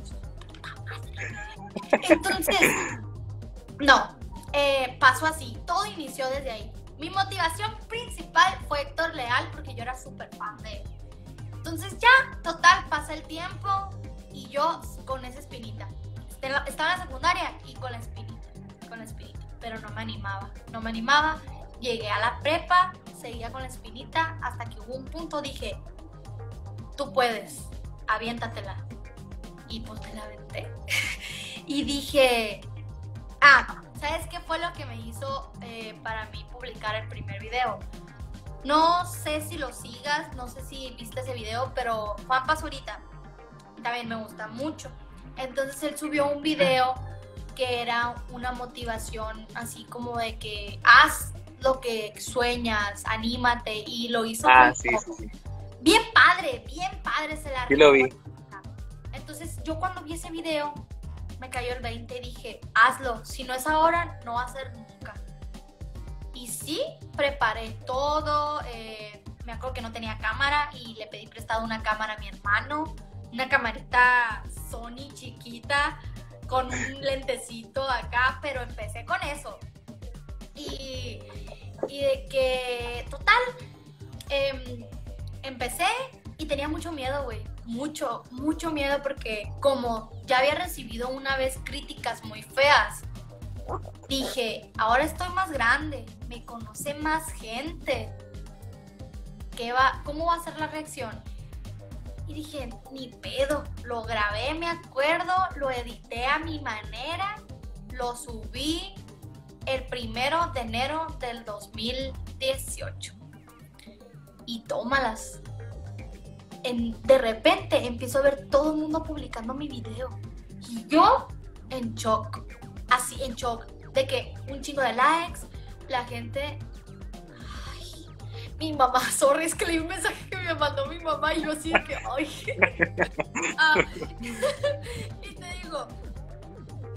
entonces, no, pasó así, todo inició desde ahí. Mi motivación principal fue Héctor Leal porque yo era súper fan de él. Entonces ya, total, pasa el tiempo y yo con esa espinita. Estaba en la secundaria y con la espinita, pero no me animaba. Llegué a la prepa, seguía con la espinita hasta que hubo un punto, dije, tú puedes, aviéntatela. Y pues me la aventé. Y dije, ¿sabes qué fue lo que me hizo para mí publicar el primer video? No sé si lo sigas, no sé si viste ese video, pero Juan Pazurita también me gusta mucho. Entonces él subió un video que era una motivación así como de que haz lo que sueñas, anímate, y lo hizo Sí. bien padre, se la Sí lo vi. Entonces yo cuando vi ese video me cayó el 20 y dije, hazlo, si no es ahora, no va a ser nunca. Y sí, preparé todo, me acuerdo que no tenía cámara y le pedí prestado una cámara a mi hermano, una camarita Sony chiquita con un lentecito acá, pero empecé con eso. Y de que, total, empecé y tenía mucho miedo, güey. Mucho miedo porque como ya había recibido una vez críticas muy feas, dije, ahora estoy más grande, me conoce más gente. ¿Cómo va a ser la reacción? Y dije, ni pedo, lo grabé, me acuerdo, lo edité a mi manera, lo subí el 1 de enero del 2018. Y tómalas. De repente empiezo a ver todo el mundo publicando mi video. Y yo en shock. Así, en shock. De que un chingo de likes, la gente... Ay, mi mamá, sorry, es que leí un mensaje que me mandó mi mamá y yo así de que... Ay. Y te digo,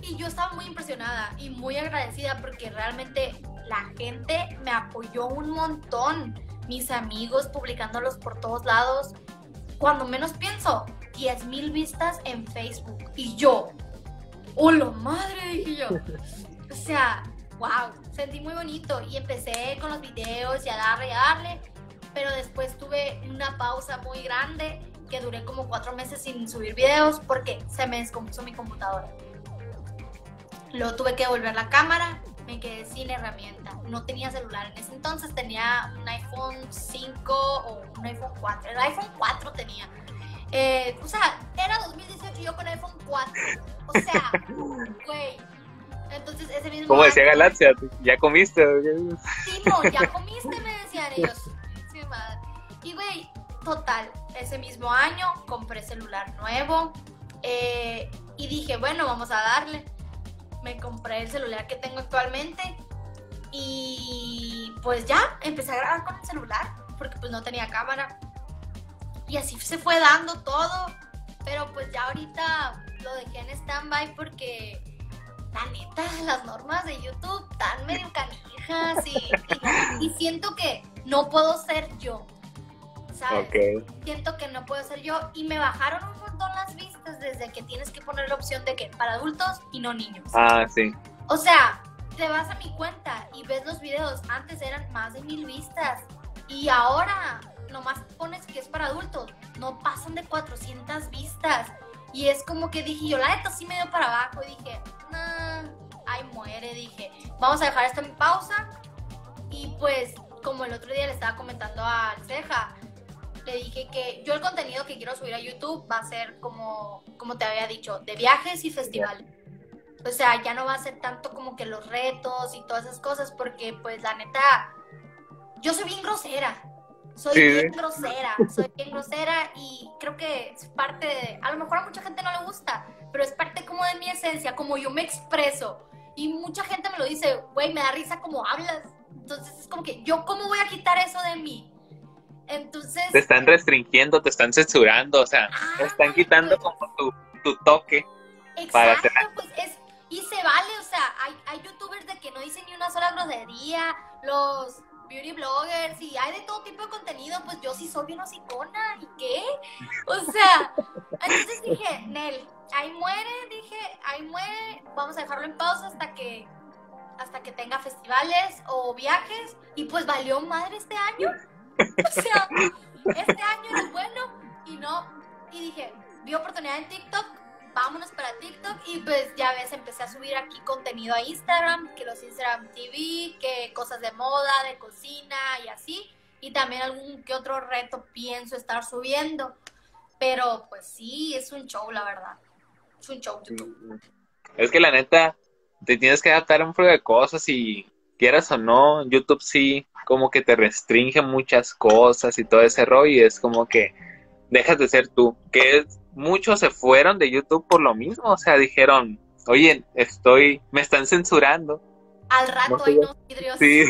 Y yo estaba muy impresionada y muy agradecida porque realmente la gente me apoyó un montón. Mis amigos publicándolos por todos lados. Cuando menos pienso, 10,000 vistas en Facebook. Y yo, ¡hola madre! Dije yo. O sea, wow, sentí muy bonito. Y empecé con los videos y a darle. Pero después tuve una pausa muy grande que duré como 4 meses sin subir videos porque se me descompuso mi computadora. Luego tuve que devolver la cámara, me quedé sin herramienta. No tenía celular en ese entonces, tenía un iPhone 5 o un iPhone 4. El iPhone 4 tenía. O sea, era 2018 y yo con iPhone 4. O sea, güey. Entonces ese mismo Como decía año, Galaxia, ¿ya comiste? sí, no, ya comiste, me decían ellos. Sí, madre. Y güey, total, ese mismo año compré celular nuevo y dije, bueno, vamos a darle. Me compré el celular que tengo actualmente y pues ya, empecé a grabar con el celular porque pues no tenía cámara. Y así se fue dando todo, pero pues ya ahorita lo dejé en stand-by porque la neta, las normas de YouTube están medio canijas y siento que no puedo ser yo, ¿sabes? Okay. Siento que no puedo ser yo y me bajaron un montón las vistas desde que tienes que poner la opción de que para adultos y no niños. Ah, sí. O sea, te vas a mi cuenta y ves los videos, antes eran más de 1,000 vistas y ahora nomás pones que es para adultos, no pasan de 400 vistas. Y es como que dije, yo la neta sí me dio para abajo y dije, nah, ahí muere, dije, vamos a dejar esto en pausa. Y pues, como el otro día le estaba comentando al Ceja, le dije que yo el contenido que quiero subir a YouTube va a ser como te había dicho, de viajes y festivales. O sea, ya no va a ser tanto como que los retos y todas esas cosas, porque pues la neta, yo soy bien grosera. Soy bien grosera y creo que es parte de, a lo mejor a mucha gente no le gusta, pero es parte como de mi esencia, como yo me expreso. Y mucha gente me lo dice, güey, me da risa como hablas. Entonces es como que, ¿yo cómo voy a quitar eso de mí? Entonces... Te están restringiendo, te están censurando, o sea, te están quitando pues, como tu toque. Exacto, para hacer... pues y se vale, o sea, hay youtubers de que no dicen ni una sola grosería, los... beauty bloggers y hay de todo tipo de contenido, pues yo sí soy bien hocicona, ¿y qué? O sea, entonces dije, Nel, ahí muere, vamos a dejarlo en pausa hasta que tenga festivales o viajes, y pues valió madre este año, o sea, este año era bueno, y dije, vi oportunidad en TikTok, vámonos para TikTok, y pues ya ves, empecé a subir aquí contenido a Instagram, que los Instagram TV, que cosas de moda, de cocina y así, y también algún que otro reto pienso estar subiendo, pero pues sí, es un show, la verdad, es un show YouTube. Es que la neta, te tienes que adaptar a un frío de cosas y quieras o no, YouTube sí como que te restringe muchas cosas y todo ese rollo, y es como que dejas de ser tú, que es... Muchos se fueron de YouTube por lo mismo, o sea, dijeron, oye, me están censurando. Al rato no hay unos vidrios. Sí.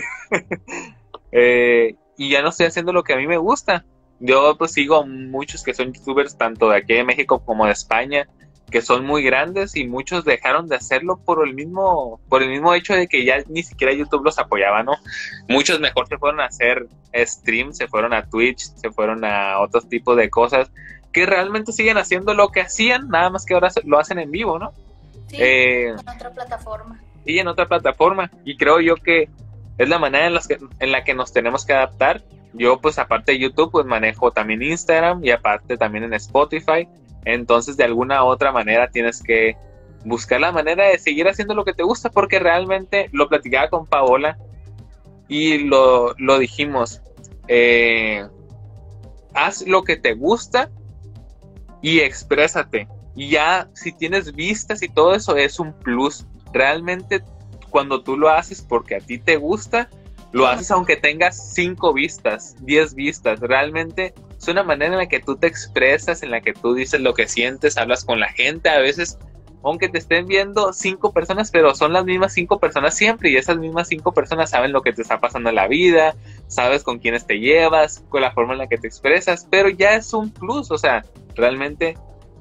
Y ya no estoy haciendo lo que a mí me gusta. Yo pues sigo a muchos que son youtubers, tanto de aquí de México como de España, que son muy grandes y muchos dejaron de hacerlo por el mismo hecho de que ya ni siquiera YouTube los apoyaba, ¿no? Muchos mejor se fueron a hacer streams, se fueron a Twitch, se fueron a otros tipos de cosas, que realmente siguen haciendo lo que hacían, nada más que ahora lo hacen en vivo, ¿no? Sí, en otra plataforma. Sí, en otra plataforma. Y creo yo que es la manera en la que nos tenemos que adaptar. Yo, pues, aparte de YouTube, pues manejo también Instagram y aparte también en Spotify. Entonces, de alguna u otra manera tienes que buscar la manera de seguir haciendo lo que te gusta, porque realmente lo platicaba con Paola y lo dijimos. Haz lo que te gusta y exprésate, y ya si tienes vistas y todo eso es un plus. Realmente cuando tú lo haces porque a ti te gusta, lo haces aunque tengas 5 vistas, 10 vistas, realmente es una manera en la que tú te expresas, en la que tú dices lo que sientes, hablas con la gente, a veces aunque te estén viendo 5 personas, pero son las mismas 5 personas siempre, y esas mismas 5 personas saben lo que te está pasando en la vida, sabes con quiénes te llevas, con la forma en la que te expresas, pero ya es un plus, o sea, realmente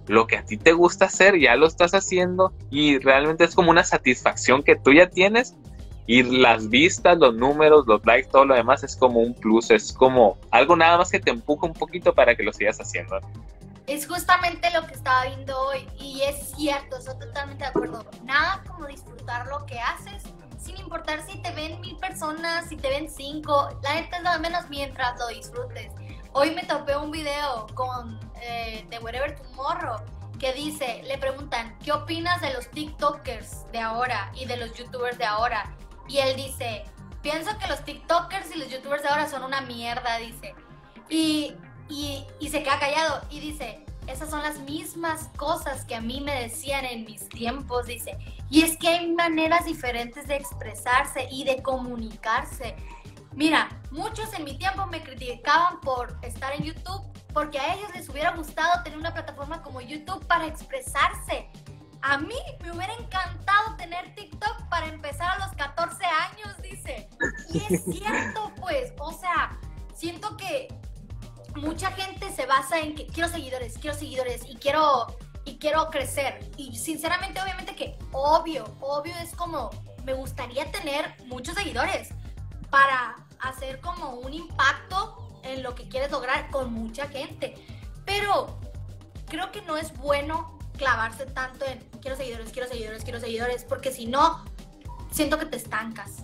lo que a ti te gusta hacer, ya lo estás haciendo y realmente es como una satisfacción que tú ya tienes y las vistas, los números, los likes, todo lo demás es como un plus, es como algo nada más que te empuja un poquito para que lo sigas haciendo. Es justamente lo que estaba viendo hoy y es cierto, estoy totalmente de acuerdo. Nada como disfrutar lo que haces, sin importar si te ven 1000 personas, si te ven 5, la neta es lo de menos mientras lo disfrutes. Hoy me topé un video con de Wherever Tomorrow que dice, le preguntan, ¿qué opinas de los TikTokers de ahora y de los YouTubers de ahora? Y él dice, pienso que los TikTokers y los YouTubers de ahora son una mierda, dice. Y se queda callado y dice, esas son las mismas cosas que a mí me decían en mis tiempos, dice. Y es que hay maneras diferentes de expresarse y de comunicarse. Mira, muchos en mi tiempo me criticaban por estar en YouTube porque a ellos les hubiera gustado tener una plataforma como YouTube para expresarse. A mí me hubiera encantado tener TikTok para empezar a los 14 años, dice. Y es cierto, pues, o sea, siento que mucha gente se basa en que quiero seguidores y quiero crecer. Y sinceramente, obviamente que obvio es como, me gustaría tener muchos seguidores para hacer como un impacto en lo que quieres lograr con mucha gente. Pero creo que no es bueno clavarse tanto en quiero seguidores, porque si no, siento que te estancas.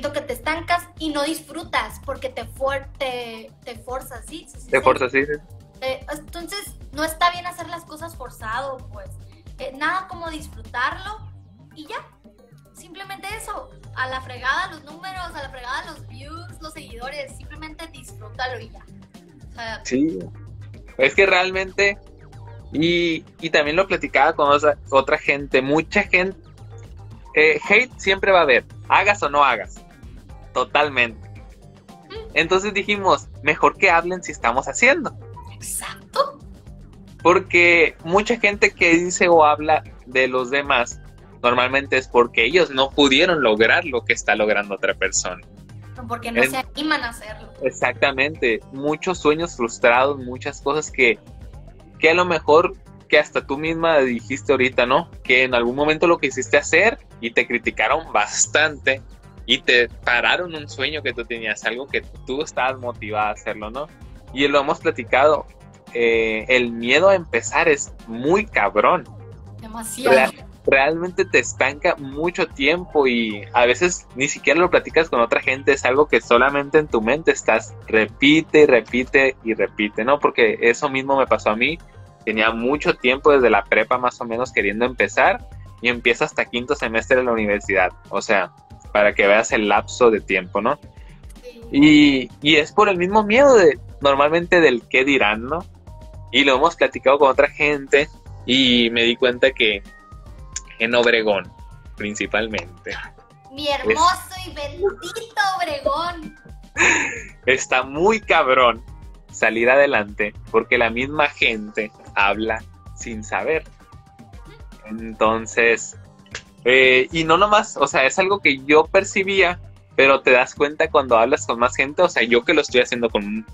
Y no disfrutas porque te forzas, ¿sí? Te forzas, sí. Entonces, no está bien hacer las cosas forzado, pues. Nada como disfrutarlo y ya. Simplemente eso. A la fregada los números, a la fregada los views, los seguidores. Simplemente disfrútalo y ya. O sea, sí. Es que realmente, y también lo platicaba con otra gente, mucha gente, hate siempre va a haber, hagas o no hagas, totalmente. Entonces dijimos, mejor que hablen si estamos haciendo. Exacto. Porque mucha gente que dice o habla de los demás, normalmente es porque ellos no pudieron lograr lo que está logrando otra persona. Porque no se animan a hacerlo. Exactamente, muchos sueños frustrados, muchas cosas que a lo mejor que hasta tú misma dijiste ahorita, ¿no? Que en algún momento lo quisiste hacer y te criticaron bastante y te pararon un sueño que tú tenías, algo que tú estabas motivada a hacerlo, ¿no? Y lo hemos platicado, el miedo a empezar es muy cabrón. Demasiado. Realmente te estanca mucho tiempo y a veces ni siquiera lo platicas con otra gente, es algo que solamente en tu mente estás repite, ¿no? Porque eso mismo me pasó a mí, tenía mucho tiempo desde la prepa más o menos queriendo empezar y empiezo hasta 5º semestre de la universidad, o sea, para que veas el lapso de tiempo, ¿no? Sí. Y es por el mismo miedo normalmente del qué dirán, ¿no? Y lo hemos platicado con otra gente y me di cuenta que en Obregón, principalmente. Mi hermoso y bendito Obregón. Está muy cabrón salir adelante porque la misma gente habla sin saber. Entonces, y no nomás, o sea, es algo que yo percibía, pero te das cuenta cuando hablas con más gente, o sea, yo que lo estoy haciendo con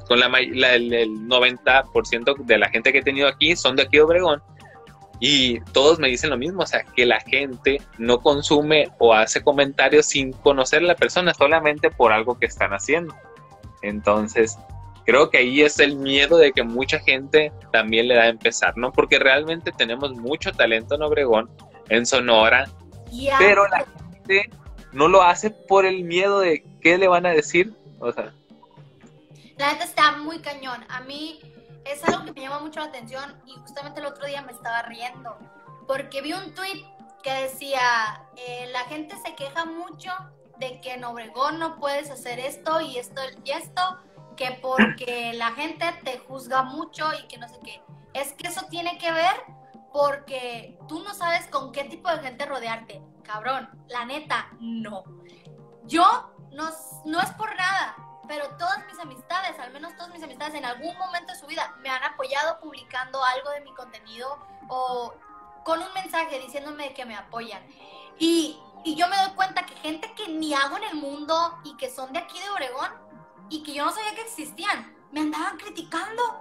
el 90% de la gente que he tenido aquí son de aquí de Obregón. Y todos me dicen lo mismo, o sea, que la gente no consume o hace comentarios sin conocer a la persona, solamente por algo que están haciendo. Entonces, creo que ahí es el miedo de que mucha gente también le da a empezar, ¿no? Porque realmente tenemos mucho talento en Obregón, en Sonora, pero la gente no lo hace por el miedo de qué le van a decir, o sea. La gente está muy cañón. A mí es algo que me llama mucho la atención y justamente el otro día me estaba riendo porque vi un tweet que decía la gente se queja mucho de que en Obregón no puedes hacer esto y esto y esto, que porque la gente te juzga mucho y que no sé qué. Es que eso tiene que ver porque tú no sabes con qué tipo de gente rodearte. Cabrón, la neta, no. Yo no es por nada, pero todas mis amistades, al menos todas mis amistades en algún momento de su vida me han apoyado publicando algo de mi contenido o con un mensaje diciéndome que me apoyan. Y yo me doy cuenta que gente que ni hago en el mundo y que son de aquí de Obregón y que yo no sabía que existían, me andaban criticando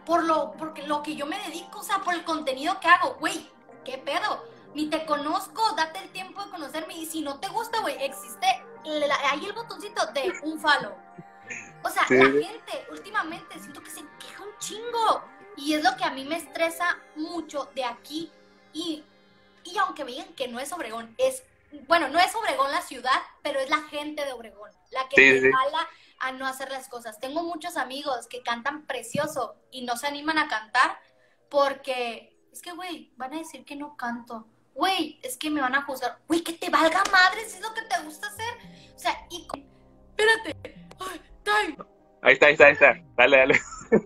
porque lo que yo me dedico, o sea, por el contenido que hago, güey, ¿qué pedo? Ni te conozco, date el tiempo de conocerme, y si no te gusta, güey, existe ahí el botoncito de un follow. O sea, la gente últimamente siento que se queja un chingo, y es lo que a mí me estresa mucho de aquí, y aunque me digan que no es Obregón, bueno, no es Obregón la ciudad, pero es la gente de Obregón, la que te jala a no hacer las cosas. Tengo muchos amigos que cantan precioso y no se animan a cantar porque es que, güey, van a decir que no canto. Güey, es que me van a juzgar. Güey, que te valga madre si es lo que te gusta hacer. O sea, espérate. Ay, time. Ahí está. Dale.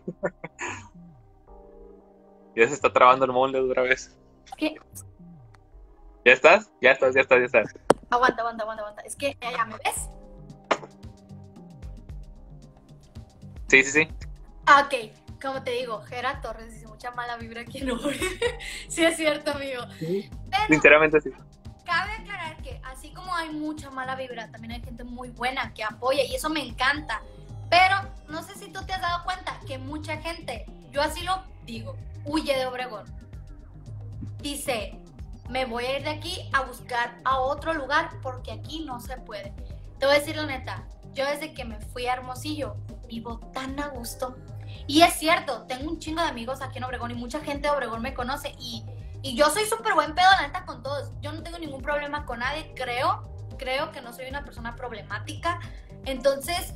Ya se está trabando el molde otra vez. ¿Qué? ¿Ya estás? Ya estás. Aguanta. Es que ya me ves. Sí. Ok, como te digo, Gera Torres dice mucha mala vibra aquí en Obre. Sí, es cierto, amigo. Pero, sinceramente sí. Cabe aclarar que así como hay mucha mala vibra, también hay gente muy buena que apoya y eso me encanta. Pero no sé si tú te has dado cuenta que mucha gente, yo así lo digo, huye de Obregón. Dice, me voy a ir de aquí a buscar a otro lugar porque aquí no se puede. Te voy a decir la neta, yo desde que me fui a Hermosillo vivo tan a gusto. Y es cierto, tengo un chingo de amigos aquí en Obregón y mucha gente de Obregón me conoce y yo soy súper buen pedo, la neta, con todos. Yo no tengo ningún problema con nadie, creo que no soy una persona problemática. Entonces,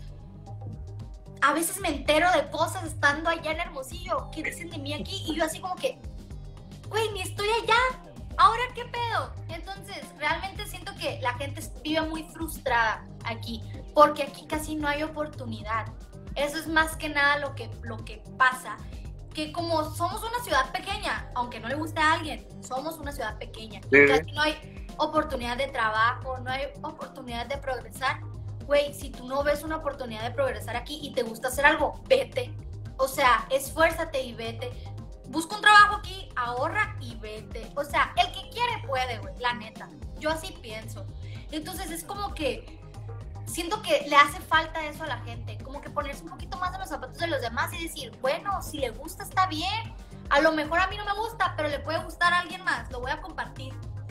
a veces me entero de cosas estando allá en Hermosillo que dicen de mí aquí y yo así como que, güey, ni estoy allá. ¿Ahora qué pedo? Entonces, realmente siento que la gente vive muy frustrada aquí, porque aquí casi no hay oportunidad. Eso es más que nada lo que pasa, que como somos una ciudad pequeña, aunque no le guste a alguien, somos una ciudad pequeña. Casi no hay oportunidad de trabajo, no hay oportunidad de progresar. Güey, si tú no ves una oportunidad de progresar aquí y te gusta hacer algo, vete. O sea, esfuérzate y vete. Busca un trabajo aquí, ahorra y vete. O sea, el que quiere puede, güey, la neta. Yo así pienso. Entonces es como que siento que le hace falta eso a la gente. Como que ponerse un poquito más en los zapatos de los demás y decir, bueno, si le gusta está bien. A lo mejor a mí no me gusta, pero le puede gustar a alguien más. Lo voy a compartir.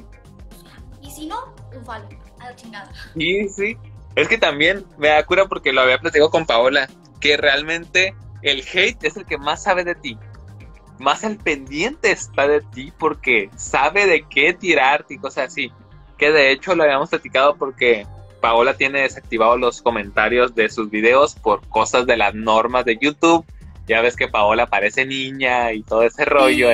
Y si no, un follow. A la chingada. Sí. Es que también me da cura porque lo había platicado con Paola, que realmente el hate es el que más sabe de ti. Más al pendiente está de ti porque sabe de qué tirarte y cosas así. Que de hecho lo habíamos platicado porque Paola tiene desactivados los comentarios de sus videos por cosas de las normas de YouTube. Ya ves que Paola parece niña y todo ese rollo,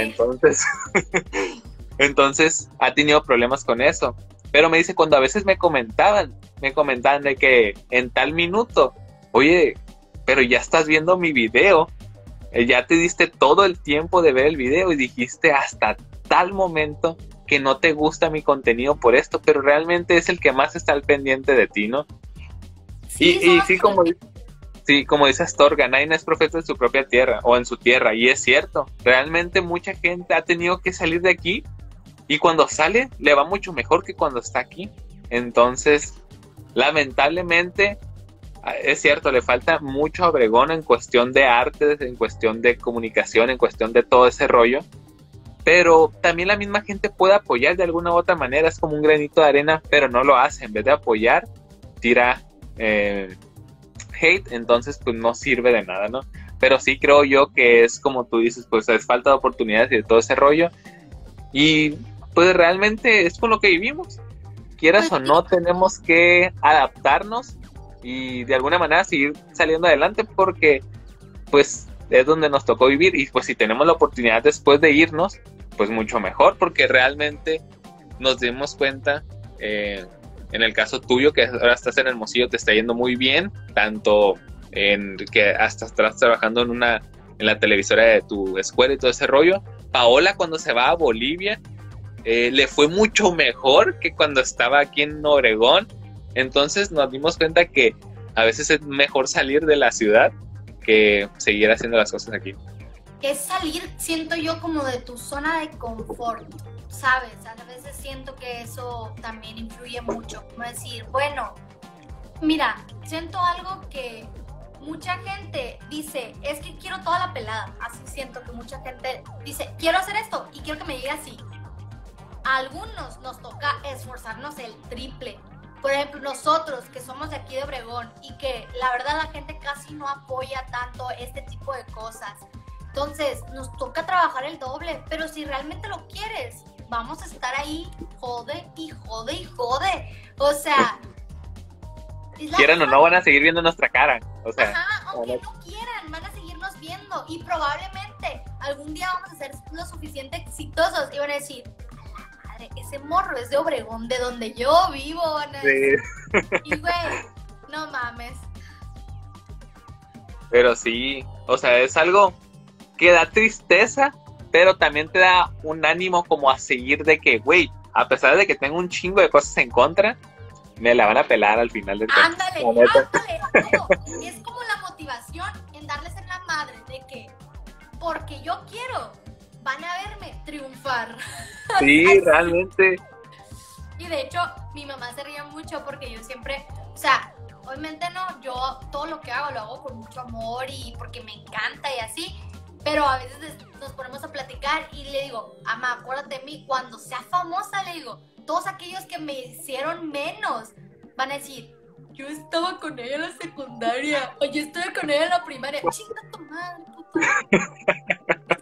entonces ha tenido problemas con eso. Pero me dice, cuando a veces me comentaban de que en tal minuto, oye, pero ya estás viendo mi video, ya te diste todo el tiempo de ver el video y dijiste hasta tal momento que no te gusta mi contenido por esto, pero realmente es el que más está al pendiente de ti, ¿no? Sí, como dice Astorga, nadie es profeta en su propia tierra o en su tierra, y es cierto, realmente mucha gente ha tenido que salir de aquí y cuando sale le va mucho mejor que cuando está aquí. Entonces, lamentablemente, es cierto, le falta mucho a Obregón en cuestión de arte, en cuestión de comunicación, en cuestión de todo ese rollo, pero también la misma gente puede apoyar de alguna u otra manera, es como un granito de arena, pero no lo hace, en vez de apoyar, tira hate, entonces pues no sirve de nada, ¿no? Pero sí creo yo que es como tú dices, pues es falta de oportunidades y de todo ese rollo, y pues realmente es con lo que vivimos, quieras o no, tenemos que adaptarnos y de alguna manera seguir saliendo adelante porque pues es donde nos tocó vivir y pues si tenemos la oportunidad después de irnos, pues mucho mejor porque realmente nos dimos cuenta, en el caso tuyo que ahora estás en Hermosillo, te está yendo muy bien, tanto en que hasta estás trabajando en la televisora de tu escuela y todo ese rollo. Paola cuando se va a Bolivia le fue mucho mejor que cuando estaba aquí en Obregón. Entonces nos dimos cuenta que a veces es mejor salir de la ciudad que seguir haciendo las cosas aquí. Es salir, siento yo, como de tu zona de confort, ¿sabes? A veces siento que eso también influye mucho. Como decir, bueno, mira, siento algo que mucha gente dice, es que quiero toda la pelada. Así siento que mucha gente dice, quiero hacer esto y quiero que me diga así. A algunos nos toca esforzarnos el triple. Por ejemplo, nosotros que somos de aquí de Obregón y que la verdad la gente casi no apoya tanto este tipo de cosas. Entonces, nos toca trabajar el doble, pero si realmente lo quieres, vamos a estar ahí, jode y jode y jode. O sea, quieran o no, van a seguir viendo nuestra cara. O sea, ajá, aunque no quieran, van a seguirnos viendo y probablemente algún día vamos a ser lo suficiente exitosos y van a decir, madre, ese morro es de Obregón, de donde yo vivo, van a decir. Sí. Y güey, no mames. Pero sí, o sea, es algo que da tristeza, pero también te da un ánimo como a seguir de que, güey, a pesar de que tengo un chingo de cosas en contra, me la van a pelar al final del camino. Ándale, no. Es como la motivación en darles en la madre de que, porque yo quiero, van a verme triunfar. Sí, realmente. Y de hecho, mi mamá se ríe mucho porque yo siempre, o sea, obviamente no, yo todo lo que hago lo hago con mucho amor y porque me encanta y así. Pero a veces nos ponemos a platicar y le digo, mamá, acuérdate de mí, cuando sea famosa, le digo, todos aquellos que me hicieron menos van a decir, yo estaba con ella en la secundaria, o yo estuve con ella en la primaria. Chinga tu madre, puta.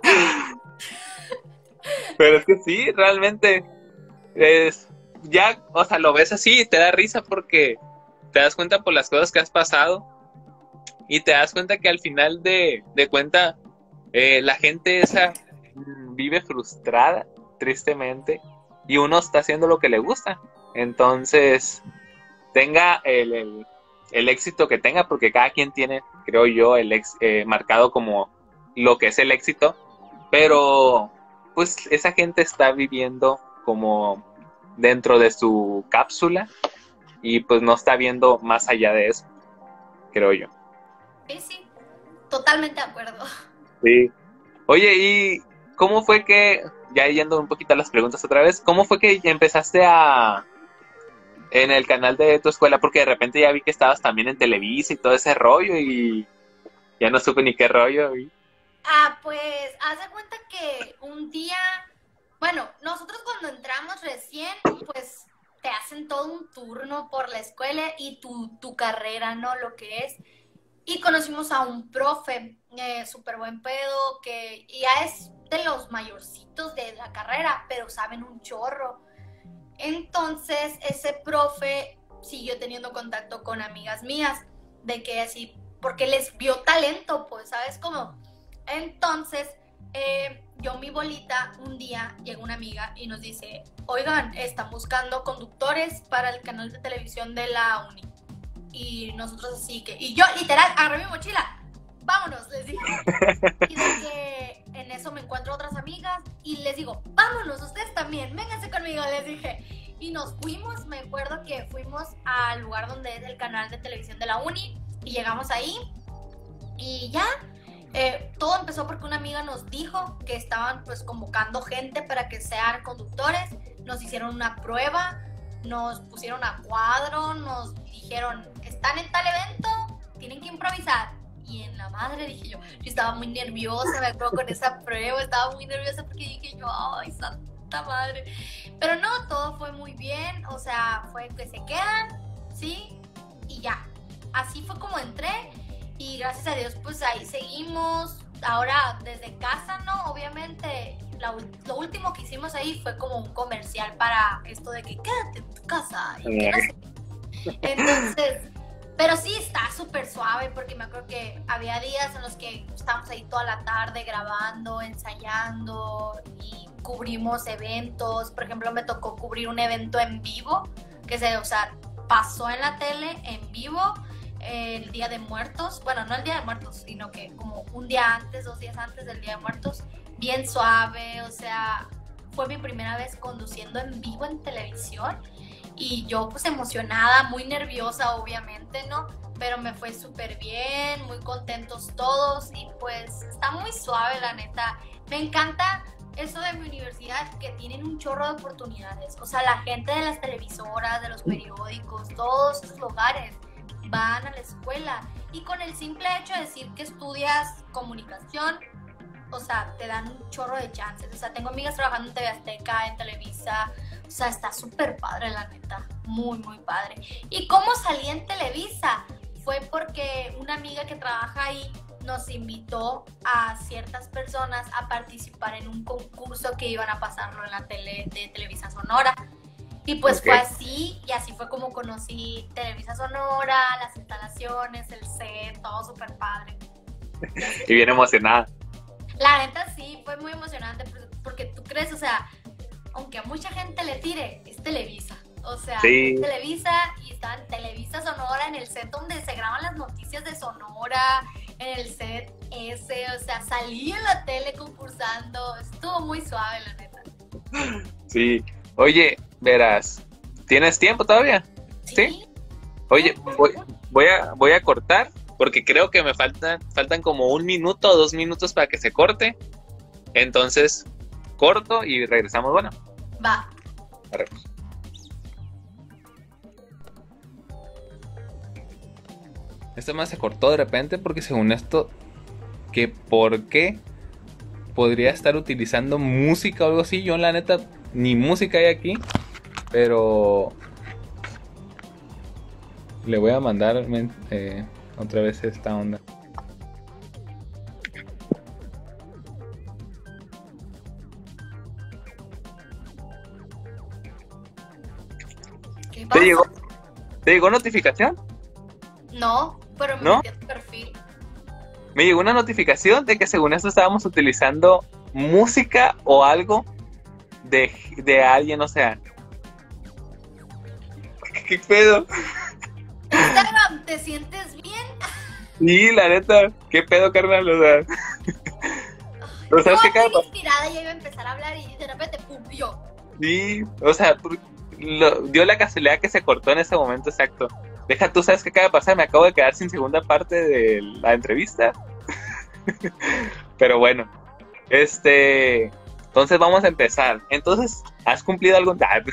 Pero es que sí, realmente, ya, o sea, lo ves así y te da risa porque te das cuenta por las cosas que has pasado y te das cuenta que al final de cuenta, la gente esa vive frustrada, tristemente, y uno está haciendo lo que le gusta. Entonces, tenga el éxito que tenga, porque cada quien tiene, creo yo, marcado como lo que es el éxito, pero pues esa gente está viviendo como dentro de su cápsula y pues no está viendo más allá de eso, creo yo. Sí, totalmente de acuerdo. Sí. Oye, ¿y cómo fue que, ya yendo un poquito a las preguntas otra vez, cómo fue que empezaste en el canal de tu escuela? Porque de repente ya vi que estabas también en Televisa y todo ese rollo y ya no supe ni qué rollo. Pues, haz de cuenta que un día, bueno, nosotros cuando entramos recién, pues te hacen todo un turno por la escuela y tu carrera, ¿no? Lo que es. Y conocimos a un profe, súper buen pedo, que ya es de los mayorcitos de la carrera, pero saben un chorro. Entonces, ese profe siguió teniendo contacto con amigas mías, de que así, porque les vio talento, pues, ¿sabes cómo? Entonces, yo, mi bolita, un día llega una amiga y nos dice, oigan, están buscando conductores para el canal de televisión de la uni. Y nosotros así que, y yo literal agarré mi mochila, vámonos, les dije. Y de que en eso me encuentro otras amigas y les digo, vámonos, ustedes también, vénganse conmigo, les dije. Y nos fuimos, me acuerdo que fuimos al lugar donde es el canal de televisión de la uni y llegamos ahí y ya, todo empezó porque una amiga nos dijo que estaban pues convocando gente para que sean conductores, nos hicieron una prueba, nos pusieron a cuadro, nos dijeron, están en tal evento, tienen que improvisar. Y en la madre dije yo estaba muy nerviosa, me acuerdo con esa prueba, estaba muy nerviosa porque dije yo, ay, santa madre. Pero no, todo fue muy bien, o sea, fue que se quedan, ¿sí? Y ya, así fue como entré y gracias a Dios pues ahí seguimos. Ahora desde casa, ¿no? Obviamente lo último que hicimos ahí fue como un comercial para esto de que quédate en tu casa y que no sé. Entonces, pero sí está súper suave porque me acuerdo que había días en los que estábamos ahí toda la tarde grabando, ensayando y cubrimos eventos. Por ejemplo, me tocó cubrir un evento en vivo que pasó en la tele en vivo el Día de Muertos. Bueno, no el Día de Muertos, sino que como un día antes, 2 días antes del Día de Muertos. Bien suave, o sea, fue mi primera vez conduciendo en vivo en televisión y yo pues emocionada, muy nerviosa obviamente, ¿no? Pero me fue súper bien, muy contentos todos y pues está muy suave la neta. Me encanta eso de mi universidad, que tienen un chorro de oportunidades, o sea, la gente de las televisoras, de los periódicos, todos esos lugares van a la escuela y con el simple hecho de decir que estudias comunicación, o sea, te dan un chorro de chances. O sea, tengo amigas trabajando en TV Azteca, en Televisa. O sea, está súper padre, la neta. Muy, muy padre. ¿Y cómo salí en Televisa? Fue porque una amiga que trabaja ahí nos invitó a ciertas personas a participar en un concurso que iban a pasarlo en la tele de Televisa Sonora. Y pues fue así, y así fue como conocí Televisa Sonora, las instalaciones, el set, todo súper padre. Y bien emocionada. La neta sí, fue muy emocionante porque tú crees, o sea, aunque a mucha gente le tire, es Televisa. O sea, sí. Es Televisa y está en Televisa Sonora, en el set donde se graban las noticias de Sonora, en el set ese, o sea, salí en la tele concursando, estuvo muy suave, la neta. Sí, oye, verás, ¿tienes tiempo todavía? Sí. Oye, voy a cortar porque creo que me faltan como 1 minuto o 2 minutos para que se corte. Entonces, corto y regresamos, bueno. Va. Arreglos. Esto más se cortó de repente porque según esto, que por qué podría estar utilizando música o algo así. Yo la neta, ni música hay aquí, pero le voy a mandar otra vez esta onda. ¿Qué pasa? ¿Te llegó notificación? No, pero me ¿No? metí a tu perfil. Me llegó una notificación de que según esto estábamos utilizando música o algo de alguien, o sea. ¿Qué pedo? Instagram, ¿te sientes bien? Sí, la neta, ¿qué pedo, carnal? O sea. Yo ¿Sabes qué, muy inspirada, ya iba a empezar a hablar y de repente, pum, yo. Sí, o sea, dio la casualidad que se cortó en ese momento exacto. Deja tú, ¿sabes qué acaba de pasar? Me acabo de quedar sin segunda parte de la entrevista. Pero bueno, entonces vamos a empezar. Entonces, ¿has cumplido algún?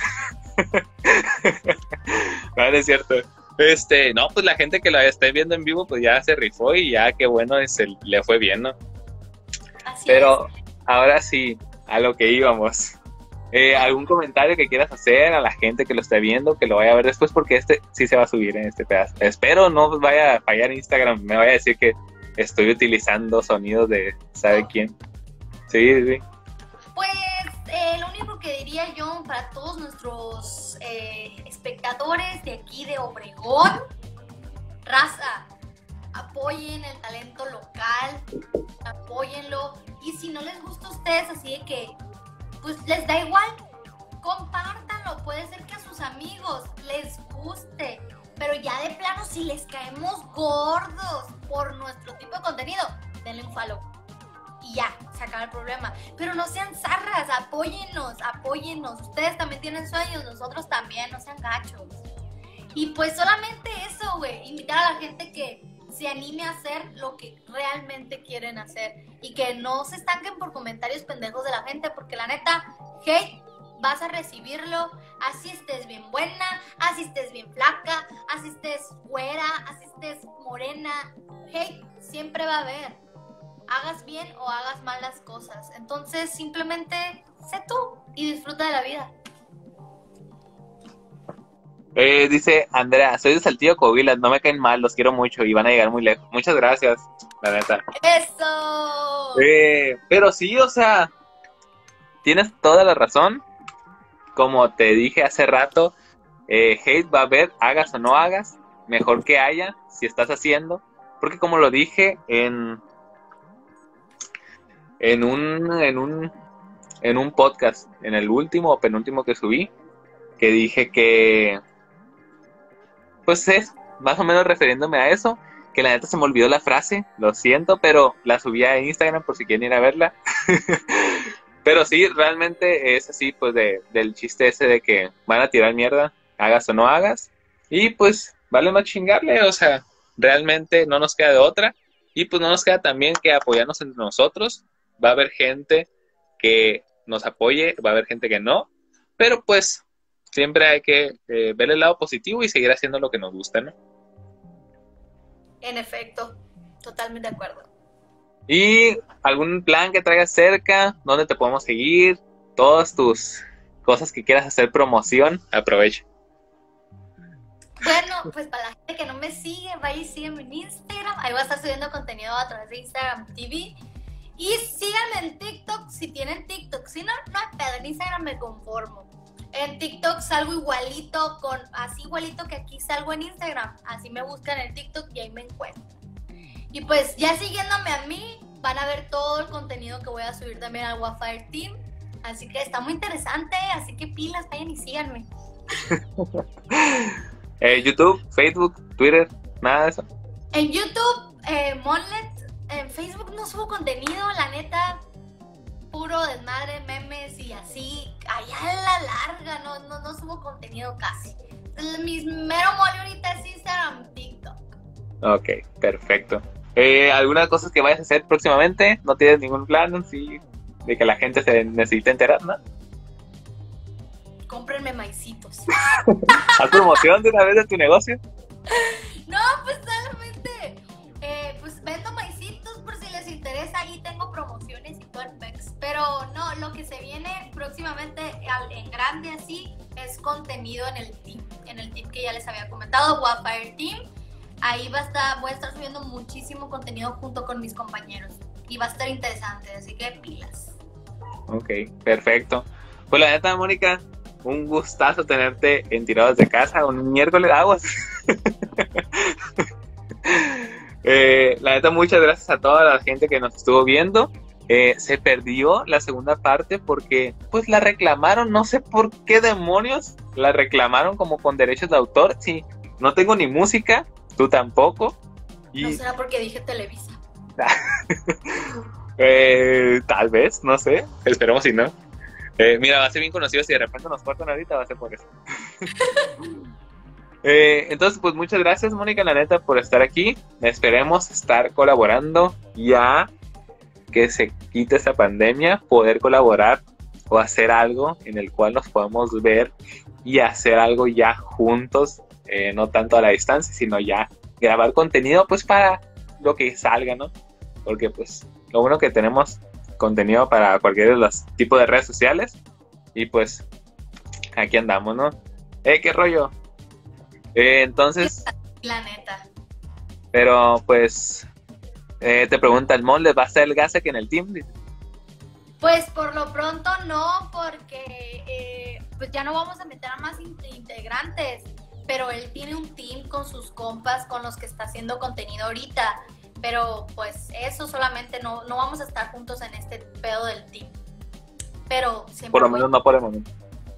No, no es cierto. No, pues la gente que lo esté viendo en vivo, pues ya se rifó y ya qué bueno, le fue bien, ¿no? Así Pero es. ahora sí, a lo que íbamos. ¿Algún comentario que quieras hacer a la gente que lo esté viendo, que lo vaya a ver después? Porque sí se va a subir en este pedazo. Espero no vaya a fallar Instagram, me vaya a decir que estoy utilizando sonidos de ¿sabe quién? Sí. Pues lo único que diría yo para todos nuestros espectadores de aquí de Obregón, raza, apoyen el talento local, apóyenlo, y si no les gusta a ustedes así de que pues les da igual, compártanlo, puede ser que a sus amigos les guste, pero ya de plano si les caemos gordos por nuestro tipo de contenido, denle un follow y ya, se acaba el problema. Pero no sean zarras, apóyennos, ustedes también tienen sueños, nosotros también, no sean gachos. Y pues solamente eso, güey, invitar a la gente que se anime a hacer lo que realmente quieren hacer y que no se estanquen por comentarios pendejos de la gente, porque la neta, hate vas a recibirlo, así estés bien buena, así estés bien flaca, así estés güera, así estés morena, hate siempre va a haber, hagas bien o hagas mal las cosas. Entonces simplemente sé tú y disfruta de la vida. Dice Andrea, soy de Saltillo, Coahuila, no me caen mal, los quiero mucho y van a llegar muy lejos. Muchas gracias, la neta. ¡Eso! Pero sí, o sea, tienes toda la razón. Como te dije hace rato, hate va a haber, hagas o no hagas, mejor que haya si estás haciendo. Porque como lo dije en un podcast, en el último o penúltimo que subí, que dije que pues es más o menos refiriéndome a eso, que la neta se me olvidó la frase, lo siento, pero la subí a Instagram por si quieren ir a verla. Pero sí, realmente es así, pues del chiste ese de que van a tirar mierda, hagas o no hagas, y pues vale más chingarle, o sea, realmente no nos queda de otra, y pues no nos queda también que apoyarnos entre nosotros. Va a haber gente que nos apoye, va a haber gente que no, pero pues siempre hay que ver el lado positivo y seguir haciendo lo que nos gusta, ¿no? En efecto, totalmente de acuerdo. ¿Y algún plan que traigas cerca? ¿Dónde te podemos seguir? Todas tus cosas que quieras hacer promoción, aprovecha. Bueno, pues para la gente que no me sigue, vaya y sígueme en Instagram. Ahí voy a estar subiendo contenido a través de Instagram TV. Y síganme en TikTok si tienen TikTok. Si no, no hay pedo. En Instagram me conformo. En TikTok salgo igualito, así igualito que aquí salgo en Instagram. Así me buscan en TikTok y ahí me encuentran. Y pues ya siguiéndome a mí, van a ver todo el contenido que voy a subir también al Wildfire Team. Así que está muy interesante. Así que pilas, vayan y síganme. YouTube, Facebook, Twitter, nada de eso. En YouTube, Monlet. En Facebook no subo contenido, la neta. Puro desmadre, memes y así. Allá a la larga, no subo contenido casi. Mi mero mole ahorita es Instagram, TikTok. Ok, perfecto. ¿Algunas cosas que vayas a hacer próximamente? ¿No tienes ningún plan sí, de que la gente se necesite enterar, no? Cómprenme maicitos. ¿Haz promoción de una vez de tu negocio? No, pues solamente pues vendo maicitos por si les interesa. Ahí tengo promociones y todo el pex. Pero no, lo que se viene próximamente en grande así es contenido en el team que ya les había comentado, Wildfire Team. Ahí voy a estar subiendo muchísimo contenido junto con mis compañeros y va a estar interesante, así que pilas. Ok, perfecto. Pues la neta, Mónica, un gustazo tenerte en Tirados de Casa un miércoles de aguas. La neta, muchas gracias a toda la gente que nos estuvo viendo. Se perdió la segunda parte porque pues la reclamaron, no sé por qué demonios la reclamaron como con derechos de autor. Sí, no tengo ni música, tú tampoco. Y... ¿No será porque dije Televisa? Tal vez, no sé, esperemos si no. Mira, va a ser bien conocido si de repente nos cortan ahorita, va a ser por eso. Entonces, pues muchas gracias, Mónica, la neta, por estar aquí. Esperemos estar colaborando ya que se quite esta pandemia, poder colaborar o hacer algo en el cual nos podamos ver y hacer algo ya juntos, no tanto a la distancia, sino ya grabar contenido pues para lo que salga, ¿no? Porque pues lo bueno que tenemos contenido para cualquier de los tipos de redes sociales y pues aquí andamos, ¿no? ¿Qué rollo? Entonces... La neta. Pero pues... te pregunta el Mon, ¿les va a hacer el gas aquí en el team? Pues por lo pronto no, porque pues ya no vamos a meter a más integrantes, pero él tiene un team con sus compas con los que está haciendo contenido ahorita, pero pues eso solamente no vamos a estar juntos en este pedo del team. Pero siempre por lo menos no por el momento.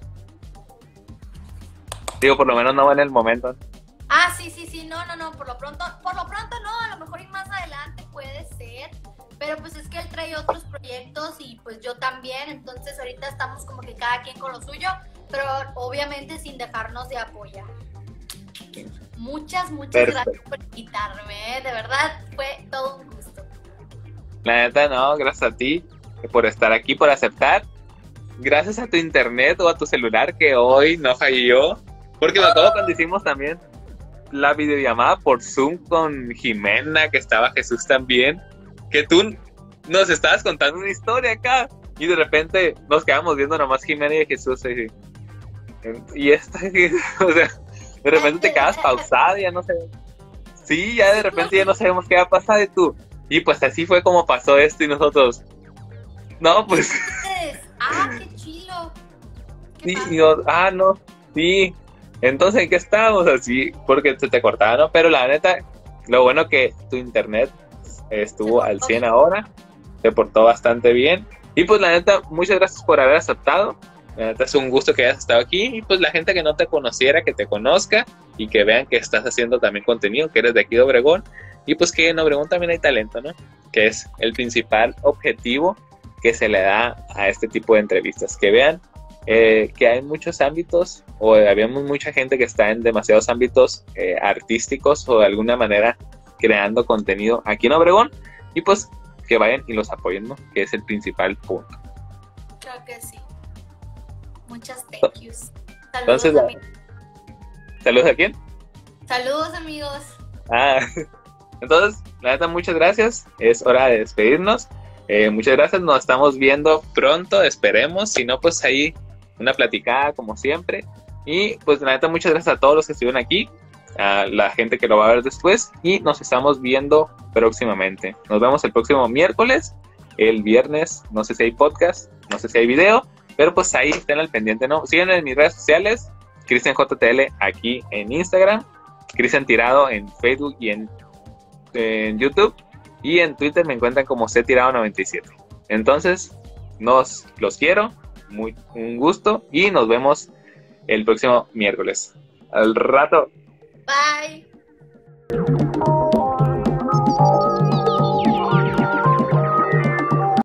Digo, por lo menos no en el momento. Ah, sí, no, por lo pronto no, a lo mejor y más adelante puede ser, pero pues es que él trae otros proyectos y pues yo también, entonces ahorita estamos como que cada quien con lo suyo, pero obviamente sin dejarnos de apoyar. Muchas gracias por invitarme, de verdad fue todo un gusto. La neta, no, gracias a ti por estar aquí, por aceptar, gracias a tu internet o a tu celular que hoy no falló, porque me acuerdo cuando hicimos también la videollamada por Zoom con Jimena, que estaba Jesús también, que tú nos estabas contando una historia acá y de repente nos quedamos viendo nomás Jimena y Jesús y esta, o sea, de repente te quedas pausada y ya no sé, sí, ya de repente ya no sabemos qué va a pasar de tú, y pues así fue como pasó esto y nosotros, no, pues qué chilo. Sí, no, sí. Entonces, ¿en qué estábamos así? Porque se te cortaba, ¿no? Pero la neta, lo bueno que tu internet estuvo al 100 ahora, se portó bastante bien. Y pues la neta, muchas gracias por haber aceptado. La neta, es un gusto que hayas estado aquí. Y pues la gente que no te conociera, que te conozca y que vean que estás haciendo también contenido, que eres de aquí de Obregón. Y pues que en Obregón también hay talento, ¿no? Que es el principal objetivo que se le da a este tipo de entrevistas. Que vean que hay muchos ámbitos o habíamos mucha gente que está en demasiados ámbitos artísticos o de alguna manera creando contenido aquí en Obregón y pues que vayan y los apoyen, ¿no? Que es el principal punto. Creo que sí. Muchas thank yous. Saludos, entonces, ¿saludos a quién? Saludos, amigos. Entonces, la neta, muchas gracias. Es hora de despedirnos. Muchas gracias. Nos estamos viendo pronto, esperemos. Si no, pues ahí una platicada como siempre. Y pues la neta, muchas gracias a todos los que estuvieron aquí, a la gente que lo va a ver después. Y nos estamos viendo próximamente. Nos vemos el próximo miércoles. El viernes, no sé si hay podcast, no sé si hay video, pero pues ahí estén al pendiente, ¿no? Síganme en mis redes sociales, CristianJTL aquí en Instagram, Cristian Tirado en Facebook y en YouTube, y en Twitter me encuentran como ctirado97. Entonces, los quiero, un gusto, y nos vemos el próximo miércoles. Al rato. Bye.